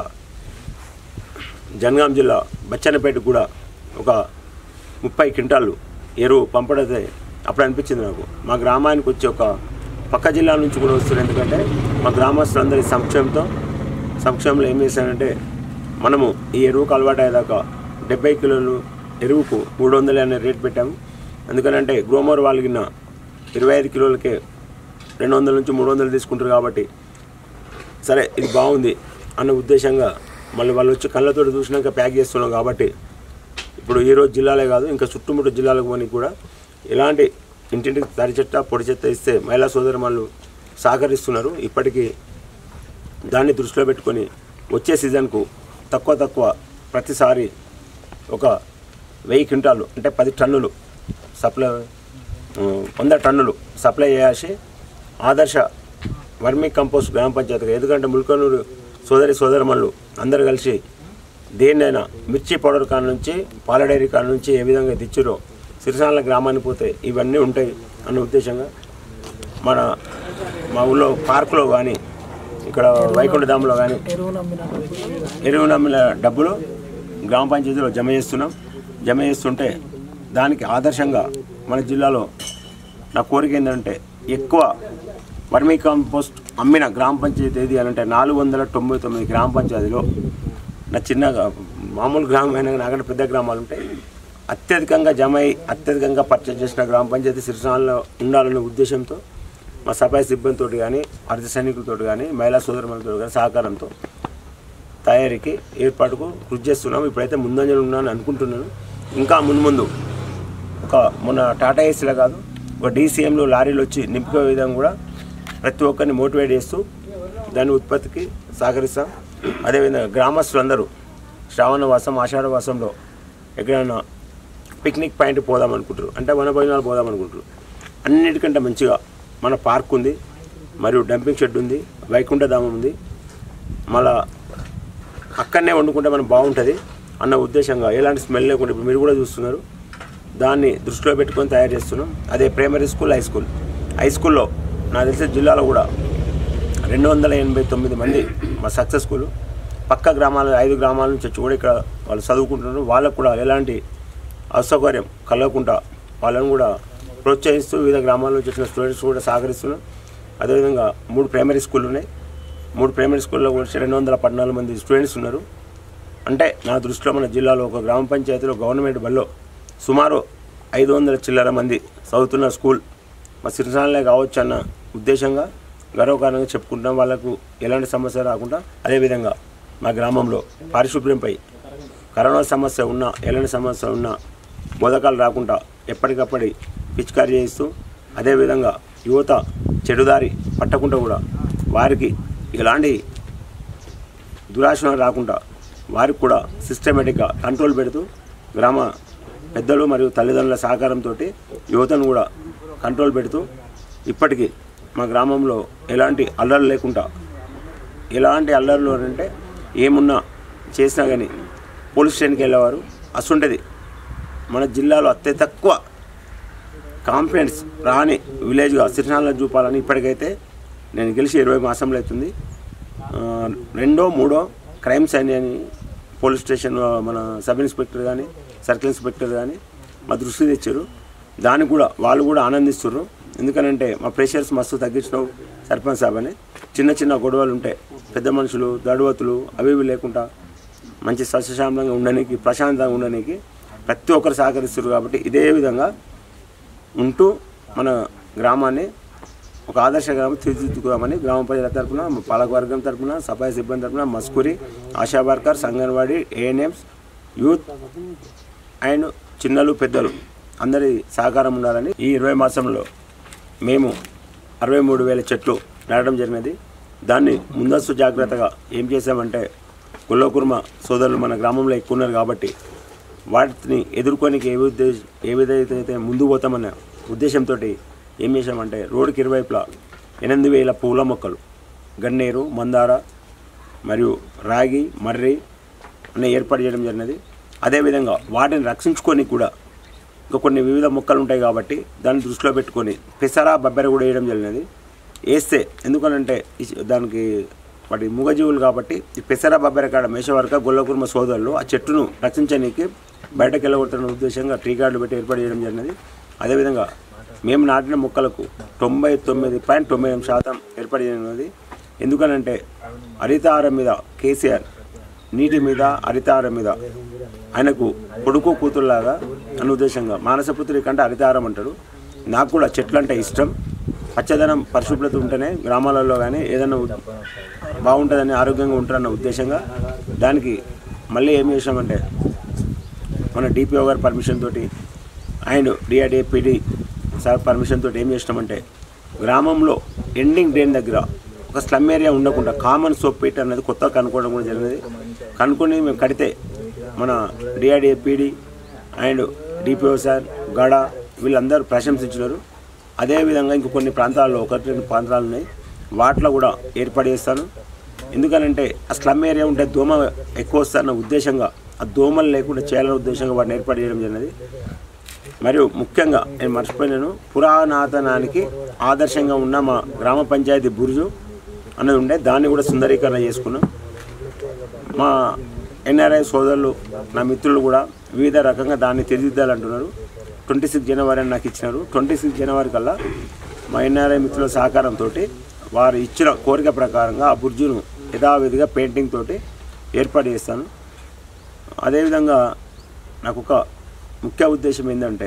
జనగాం జిల్లా బచ్చన్నపేటకు కూడా ఒక ముప్పై క్వింటాలు ఎరువు పంపడైతే అప్పుడు అనిపించింది నాకు, మా గ్రామానికి వచ్చి ఒక పక్క జిల్లా నుంచి కూడా వస్తున్నారు. ఎందుకంటే మా గ్రామస్తులందరి సంక్షేమంతో సంక్షేమంలో ఏం చేశానంటే, మనము ఈ ఎరువుకు అలవాటు అయ్యేదాకా డెబ్బై కిలోలు ఎరువుకు మూడు వందలు అనే రేట్ పెట్టాము. ఎందుకంటే గ్రోమర్ వాళ్ళకిన్న ఇరవై ఐదు కిలోలకే రెండు వందల నుంచి మూడు వందలు తీసుకుంటారు కాబట్టి సరే ఇది బాగుంది అన్న ఉద్దేశంగా మళ్ళీ వాళ్ళు వచ్చి కళ్ళతో చూసినాక ప్యాక్ చేస్తున్నాం. కాబట్టి ఇప్పుడు ఈరోజు జిల్లాలే కాదు, ఇంకా చుట్టుముట్టు జిల్లాలకు పోనీ కూడా ఎలాంటి ఇంటింటికి తడి చెత్త పొడి చెత్త ఇస్తే మహిళా సోదరులు సహకరిస్తున్నారు. ఇప్పటికీ దాన్ని దృష్టిలో పెట్టుకొని వచ్చే సీజన్కు తక్కువ తక్కువ ప్రతిసారి ఒక వెయ్యి క్వింటాలు అంటే పది టన్నులు సప్లై వంద టన్నులు సప్లై చేయాల్సి ఆదర్శ వర్మీ కంపోస్ట్ గ్రామ పంచాయతీగా, ఎందుకంటే ముల్కనూరు సోదరి సోదరమణులు అందరూ కలిసి దేన్నైనా మిర్చి పౌడర్ కాడ నుంచి పాల డైరీ కాడ నుంచి ఏ విధంగా తెచ్చిరో సిరిసాల గ్రామానికి పోతే ఇవన్నీ ఉంటాయి అన్న ఉద్దేశంగా మన మా ఊళ్ళో పార్కులో కానీ ఇక్కడ వైకుంఠధామంలో కానీ ఎరువు నమ్మిన డబ్బులు గ్రామ పంచాయతీలో జమ చేస్తున్నాం. జమ చేస్తుంటే దానికి ఆదర్శంగా మన జిల్లాలో నా కోరిక ఏంటంటే, ఎక్కువ వర్మీ కాంపోస్ట్ అమ్మిన గ్రామ పంచాయతీ ఏది అని అంటే నాలుగు వందల తొంభై తొమ్మిది గ్రామ పంచాయతీలో నా చిన్న మామూలు గ్రామం అయినా నాకంటే పెద్ద గ్రామాలు ఉంటాయి. అత్యధికంగా జమ అయి అత్యధికంగా పర్చేజ్ చేసిన గ్రామ పంచాయతీ సిరిసాలలో ఉండాలనే ఉద్దేశంతో మా సఫాయి సిబ్బందితో కానీ అర్ధ సైనికులతో కానీ మహిళా సోదరులతో కానీ సహకారంతో తయారీకి ఏర్పాటుకు కృషి చేస్తున్నాము. ఇప్పుడైతే ముందంజలు ఉన్నాను అనుకుంటున్నాను. ఇంకా ముందు ముందు ఒక మొన్న టాటా ఏసీలో కాదు, ఒక డీసీఎంలో లారీలు వచ్చి నింపుకునే విధంగా కూడా ప్రతి ఒక్కరిని మోటివేట్ చేస్తూ దాని ఉత్పత్తికి సహకరిస్తాం. అదేవిధంగా గ్రామస్తులందరూ శ్రావణ వాసం ఆషాఢ వాసంలో ఎక్కడైనా పిక్నిక్ పాయింట్ పోదాం అనుకుంటారు, అంటే వన భోజనాలు పోదాం అనుకుంటారు. అన్నిటికంటే మంచిగా మన పార్క్ ఉంది, మరియు డంపింగ్ షెడ్ ఉంది, వైకుంఠధామం ఉంది. మళ్ళా అక్కడనే వండుకుంటే మనం బాగుంటుంది అన్న ఉద్దేశంగా ఎలాంటి స్మెల్ లేకుండా ఇప్పుడు మీరు కూడా చూస్తున్నారు, దాన్ని దృష్టిలో పెట్టుకొని తయారు చేస్తున్నాం. అదే primary school, high school high స్కూల్లో నాకు తెలిసే జిల్లాలో కూడా రెండు వందల ఎనభై తొమ్మిది మంది మా సక్సెస్ఫుల్ పక్క గ్రామాలు ఐదు గ్రామాల నుంచి వచ్చి కూడా ఇక్కడ వాళ్ళు చదువుకుంటున్నారు. వాళ్ళకు కూడా ఎలాంటి అసౌకర్యం కలగకుండా వాళ్ళని కూడా ప్రోత్సహిస్తూ వివిధ గ్రామాల నుంచి వచ్చిన స్టూడెంట్స్ కూడా సహకరిస్తున్నాం. అదేవిధంగా మూడు ప్రైమరీ స్కూళ్ళు ఉన్నాయి. మూడు ప్రైమరీ స్కూల్లో వచ్చి రెండు వందల పద్నాలుగు మంది స్టూడెంట్స్ ఉన్నారు. అంటే నా దృష్టిలో మన జిల్లాలో ఒక గ్రామ పంచాయతీలో గవర్నమెంట్ బల్లో సుమారు ఐదు వందల చిల్లర మంది చదువుతున్న స్కూల్ మా సిరిసాలనే కావచ్చు అన్న ఉద్దేశంగా గర్వకారణంగా చెప్పుకుంటాం. వాళ్ళకు ఎలాంటి సమస్య రాకుండా, అదేవిధంగా మా గ్రామంలో పారిశుభ్రంపై కరోనా సమస్య ఉన్నా ఎలాంటి సమస్య ఉన్నా బోధకాలు రాకుండా ఎప్పటికప్పటి పిచికారీ చేయిస్తూ, అదేవిధంగా యువత చెడుదారి పట్టకుండా కూడా వారికి ఎలాంటి దురాశనం రాకుండా వారికి కూడా సిస్టమేటిక్గా కంట్రోల్ పెడుతూ గ్రామ పెద్దలు మరియు తల్లిదండ్రుల సహకారంతో యువతను కూడా కంట్రోల్ పెడుతూ ఇప్పటికీ మా గ్రామంలో ఎలాంటి అల్లర్లు లేకుండా, ఎలాంటి అల్లర్లు అంటే ఏమున్నా చేసినా కానీ పోలీస్ స్టేషన్కి వెళ్ళేవారు. అసుంటది మన జిల్లాలో అతి తక్కువ కాంప్లైంట్స్ రాని విలేజ్గా సిరిసాలలో చూపాలని ఇప్పటికైతే నేను గెలిచి ఇరవై మాసంలో అవుతుంది. రెండో మూడో క్రైమ్స్ అని అని పోలీస్ స్టేషన్ మన సబ్ ఇన్స్పెక్టర్ కానీ సర్కిల్ ఇన్స్పెక్టర్ కానీ మా దృష్టి తెచ్చారు. దానికి కూడా వాళ్ళు కూడా ఆనందిస్తున్నారు. ఎందుకనంటే మా ప్రెషర్స్ మస్తు తగ్గించినావు సర్పంచ్ సాబ్ అని. చిన్న చిన్న గొడవలు ఉంటాయి, పెద్ద మనుషులు దడువతులు అవి ఇవి లేకుండా మంచి సస్యశామలంగా ఉండడానికి, ప్రశాంతంగా ఉండడానికి ప్రతి ఒక్కరు సహకరిస్తారు. కాబట్టి ఇదే విధంగా ఉంటూ మన గ్రామాన్ని ఒక ఆదర్శ గ్రామం తీర్చిదిద్దుకోమని గ్రామ ప్రజల తరఫున, పాలకవర్గం తరఫున, సఫాయి సిబ్బంది తరఫున, మస్కూరి, ASHA workers, anganwadi, ANMs, youth and చిన్నలు పెద్దలు అందరి సహకారం ఉండాలని ఈ ఇరవై మాసంలో మేము అరవై మూడు వేల చెట్లు నాటడం జరిగినది. దాన్ని ముందస్తు జాగ్రత్తగా ఏం చేసామంటే గొల్లకుర్మ సోదరులు మన గ్రామంలో ఎక్కువ ఉన్నారు కాబట్టి వాటిని ఎదుర్కోనికి ఏ ఉద్దేశ ఏ విధైతే ముందు పోతామన్న ఉద్దేశంతో ఏం చేసామంటే రోడ్డుకి ఇరువైపులా ఎనిమిది వేల పూల మొక్కలు, గన్నేరు, మందార మరియు రాగి, మర్రి అనే ఏర్పాటు చేయడం జరిగినది. అదేవిధంగా వాటిని రక్షించుకొని కూడా ఇంకా కొన్ని వివిధ మొక్కలు ఉంటాయి కాబట్టి దాన్ని దృష్టిలో పెట్టుకొని పెసరా బబ్బెర కూడా వేయడం జరిగినది. వేస్తే ఎందుకనంటే దానికి వాటి మూగజీవులు కాబట్టి ఈ పెసరా బబ్బెర కాడ మేషవర్గ గొల్లకుర్మ సోదరులు ఆ చెట్టును రక్షించడానికి బయటకు వెళ్ళగొడుతున్న ఉద్దేశంగా ట్రీ గార్డులు పెట్టి ఏర్పాటు చేయడం జరిగినది. అదేవిధంగా మేము నాటిన మొక్కలకు తొంభై తొమ్మిది పాయింట్ తొంభై ఎనిమిది శాతం ఏర్పాటు చేయనున్నది. ఎందుకనంటే హరితహారం మీద కేసీఆర్ నీటి మీద హరితహారం మీద ఆయనకు కొడుకు కూతురులాగా అన్న ఉద్దేశంగా మానసపుత్రి కంటే హరితహారం అంటాడు. నాకు కూడా చెట్లు అంటే ఇష్టం. పచ్చదనం పరిశుభ్రత ఉంటేనే గ్రామాలలో కానీ ఏదైనా బాగుంటుందని, ఆరోగ్యంగా ఉంటారన్న ఉద్దేశంగా దానికి మళ్ళీ ఏం చేసామంటే మన డిపిఓ గారి పర్మిషన్ తోటి and DRDA PD sir permission తోటి ఏం చేసినామంటే గ్రామంలో ఎండింగ్ డ్రైన్ దగ్గర ఒక స్లమ్ ఏరియా ఉండకుండా కామన్ సోప్ పీట్ అనేది కొత్తగా కనుక్కోవడం కూడా జరిగినది. కనుక్కొని మేము కడితే మన DRDA PD and DPO sir, గడ వీళ్ళందరూ ప్రశంసించినారు. అదేవిధంగా ఇంక కొన్ని ప్రాంతాల్లో ఒకటి రెండు ప్రాంతాలు ఉన్నాయి, వాటిలో కూడా ఏర్పాటు చేస్తాను. ఎందుకనంటే ఆ స్లమ్ ఏరియా ఉంటే దోమ ఎక్కువ వస్తారన్న ఉద్దేశంగా ఆ దోమలు లేకుండా చేయాలనే ఉద్దేశంగా వాటిని ఏర్పాటు చేయడం జరిగినది. మరియు ముఖ్యంగా నేను మర్చిపోయినాను, పురాణాతనానికి ఆదర్శంగా ఉన్న మా గ్రామ పంచాయతీ బురుజు అన్నది ఉండే, దాన్ని కూడా సుందరీకరణ చేసుకున్నాం. మా ఎన్ఆర్ఐ సోదరులు, నా మిత్రులు కూడా వివిధ రకంగా దాన్ని తీర్చిదిద్దాలంటున్నారు. ట్వంటీ సిక్స్ జనవరి అని నాకు ఇచ్చినారు. ట్వంటీ సిక్స్ జనవరి కల్లా మా ఎన్ఆర్ఐ మిత్రుల సహకారంతో వారు ఇచ్చిన కోరిక ప్రకారంగా ఆ బుర్జును యథావిధిగా పెయింటింగ్ తోటి ఏర్పాటు చేస్తాను. అదేవిధంగా నాకు ఒక ముఖ్య ఉద్దేశం ఏంటంటే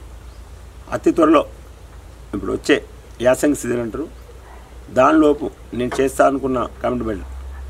అతి త్వరలో ఇప్పుడు వచ్చే యాసంగి సీజన్ అంటారు, దానిలోపు నేను చేస్తా అనుకున్న కమిట్మెంట్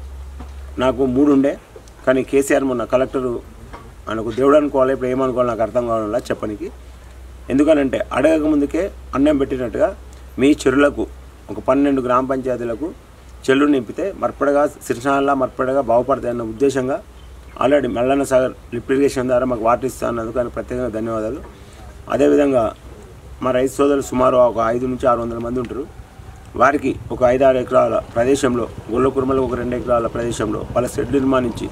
నాకు మూడు ఉండే. కానీ కేసీఆర్ మొన్న కలెక్టరు ఆయనకు దేవుడు అనుకోవాలి, ఇప్పుడు ఏమనుకోవాలి నాకు అర్థం కావాలా చెప్పనికి. ఎందుకనంటే అడగక ముందుకే అన్నం పెట్టినట్టుగా మీ చెరువులకు ఒక పన్నెండు గ్రామ పంచాయతీలకు చెల్లు నింపితే మర్పడగా సిరిసానలా మర్పడగా బాగుపడతాయి అన్న ఉద్దేశంగా already Mallanna Sagar lift irrigation ద్వారా మాకు వాటర్ ఇస్తున్నందుకు ఆయన ప్రత్యేకంగా ధన్యవాదాలు. అదేవిధంగా మా రైతు సోదరులు సుమారు ఒక ఐదు నుంచి ఆరు వందల మంది ఉంటారు. వారికి ఒక ఐదు ఆరు ఎకరాల ప్రదేశంలో, గొల్లకుర్మలో ఒక రెండు ఎకరాల ప్రదేశంలో వాళ్ళ షెడ్ నిర్మాణించి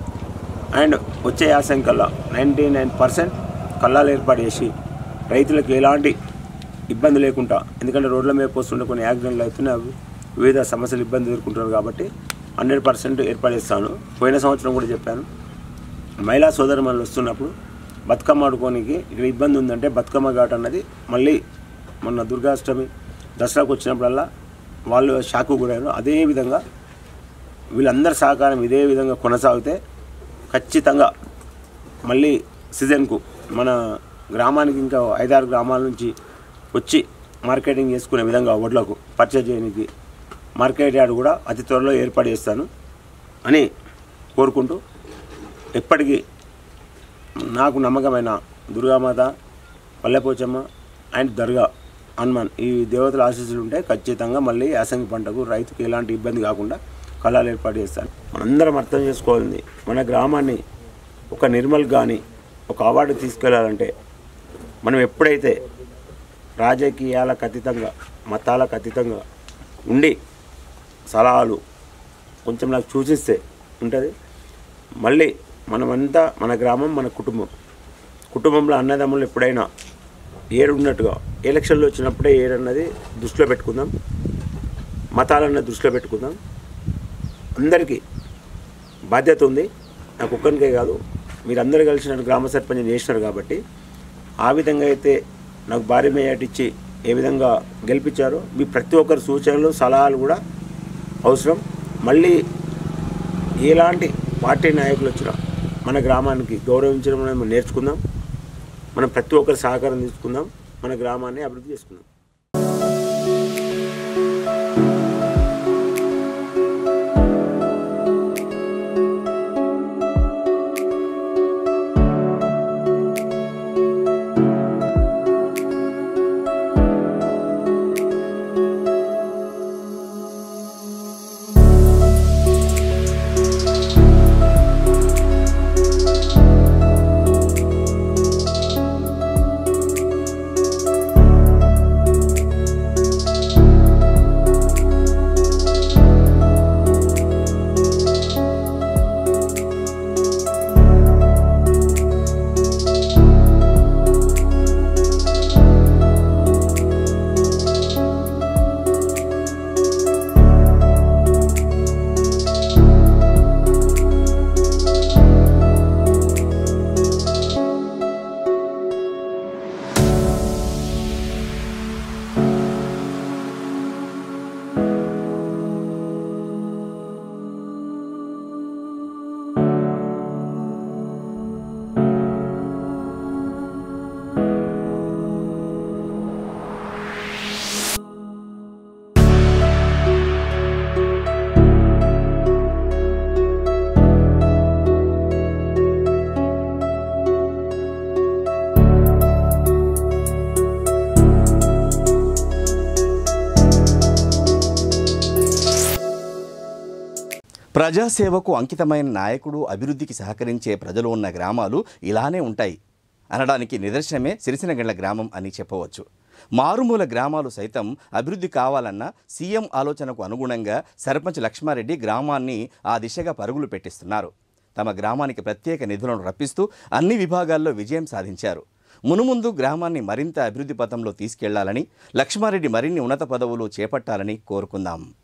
అండ్ వచ్చే యాసంగి కల్లా నైంటీ నైన్ పర్సెంట్ కల్లాలు ఏర్పాటు చేసి రైతులకు ఎలాంటి ఇబ్బంది లేకుండా, ఎందుకంటే రోడ్ల మీద పోస్తుంటే కొన్ని యాక్సిడెంట్లు అవుతున్నాయి, వివిధ సమస్యలు ఇబ్బంది ఎదుర్కొంటారు కాబట్టి హండ్రెడ్ పర్సెంట్ ఏర్పాటు చేస్తాను. పోయిన సంవత్సరం కూడా చెప్పాను, మహిళా సోదరు మనలు వస్తున్నప్పుడు బతుకమ్మ ఆడుకోనికి ఇక్కడ ఇబ్బంది ఉందంటే బతుకమ్మ ఘాట్ అన్నది మళ్ళీ మొన్న దుర్గాష్టమి దసరాకు వచ్చినప్పుడల్లా వాళ్ళు షాకు గురయ్యారు. అదేవిధంగా వీళ్ళందరి సహకారం ఇదే విధంగా కొనసాగితే ఖచ్చితంగా మళ్ళీ సీజన్కు మన గ్రామానికి ఇంకా ఐదారు గ్రామాల నుంచి వచ్చి మార్కెటింగ్ చేసుకునే విధంగా వడ్లకు పర్చేజ్ చేయడానికి మార్కెట్ యార్డ్ కూడా అతి త్వరలో ఏర్పాటు చేస్తాను అని కోరుకుంటూ, ఎప్పటికీ నాకు నమ్మకమైన దుర్గామాత, పల్లెపోచమ్మ అండ్ దర్గా హనుమాన్ ఈ దేవతల ఆశీస్సులు ఉంటే ఖచ్చితంగా మళ్ళీ యాసంగి పంటకు రైతుకు ఎలాంటి ఇబ్బంది కాకుండా కళాలు ఏర్పాటు చేస్తాను. అందరం అర్థం చేసుకోవాలని, మన గ్రామాన్ని ఒక నిర్మల్ కానీ ఒక అవార్డు తీసుకెళ్లాలంటే మనం ఎప్పుడైతే రాజకీయాలకు అతీతంగా, మతాలకు అతీతంగా ఉండి సలహాలు కొంచెం నాకు సూచిస్తే ఉంటుంది. మళ్ళీ మనమంతా మన గ్రామం, మన కుటుంబం, కుటుంబంలో అన్నదమ్ములు ఎప్పుడైనా ఏడు ఉన్నట్టుగా ఎలక్షన్లు వచ్చినప్పుడే ఏడన్నది దృష్టిలో పెట్టుకుందాం, మతాలన్నది దృష్టిలో పెట్టుకుందాం. అందరికీ బాధ్యత ఉంది, నాకు ఒక్కరికే కాదు, మీరందరూ కలిసి నన్ను గ్రామ సర్పంచ్ చేసినారు కాబట్టి ఆ విధంగా అయితే నాకు భారీ మెజార్టీ ఇచ్చి ఏ విధంగా గెలిపించారో మీ ప్రతి ఒక్కరి సూచనలు, సలహాలు కూడా అవసరం. మళ్ళీ ఎలాంటి పార్టీ నాయకులు వచ్చినా మన గ్రామానికి గౌరవించడం మనం నేర్చుకుందాం, మనం ప్రతి ఒక్కరి సహకారం తీసుకుందాం, మన గ్రామాన్ని అభివృద్ధి చేసుకుందాం. ప్రజాసేవకు అంకితమైన నాయకుడు, అభివృద్ధికి సహకరించే ప్రజలు ఉన్న గ్రామాలు ఇలానే ఉంటాయి అనడానికి నిదర్శనమే సిరిసినగండ్ల గ్రామం అని చెప్పవచ్చు. మారుమూల గ్రామాలు సైతం అభివృద్ధి కావాలన్న సీఎం ఆలోచనకు అనుగుణంగా సర్పంచ్ లక్ష్మారెడ్డి గ్రామాన్ని ఆ దిశగా పరుగులు పెట్టిస్తున్నారు. తమ గ్రామానికి ప్రత్యేక నిధులను రప్పిస్తూ అన్ని విభాగాల్లో విజయం సాధించారు. మునుముందు గ్రామాన్ని మరింత అభివృద్ధి పథంలో తీసుకెళ్లాలని, లక్ష్మారెడ్డి మరిన్ని ఉన్నత పదవులు చేపట్టాలని కోరుకుందాం.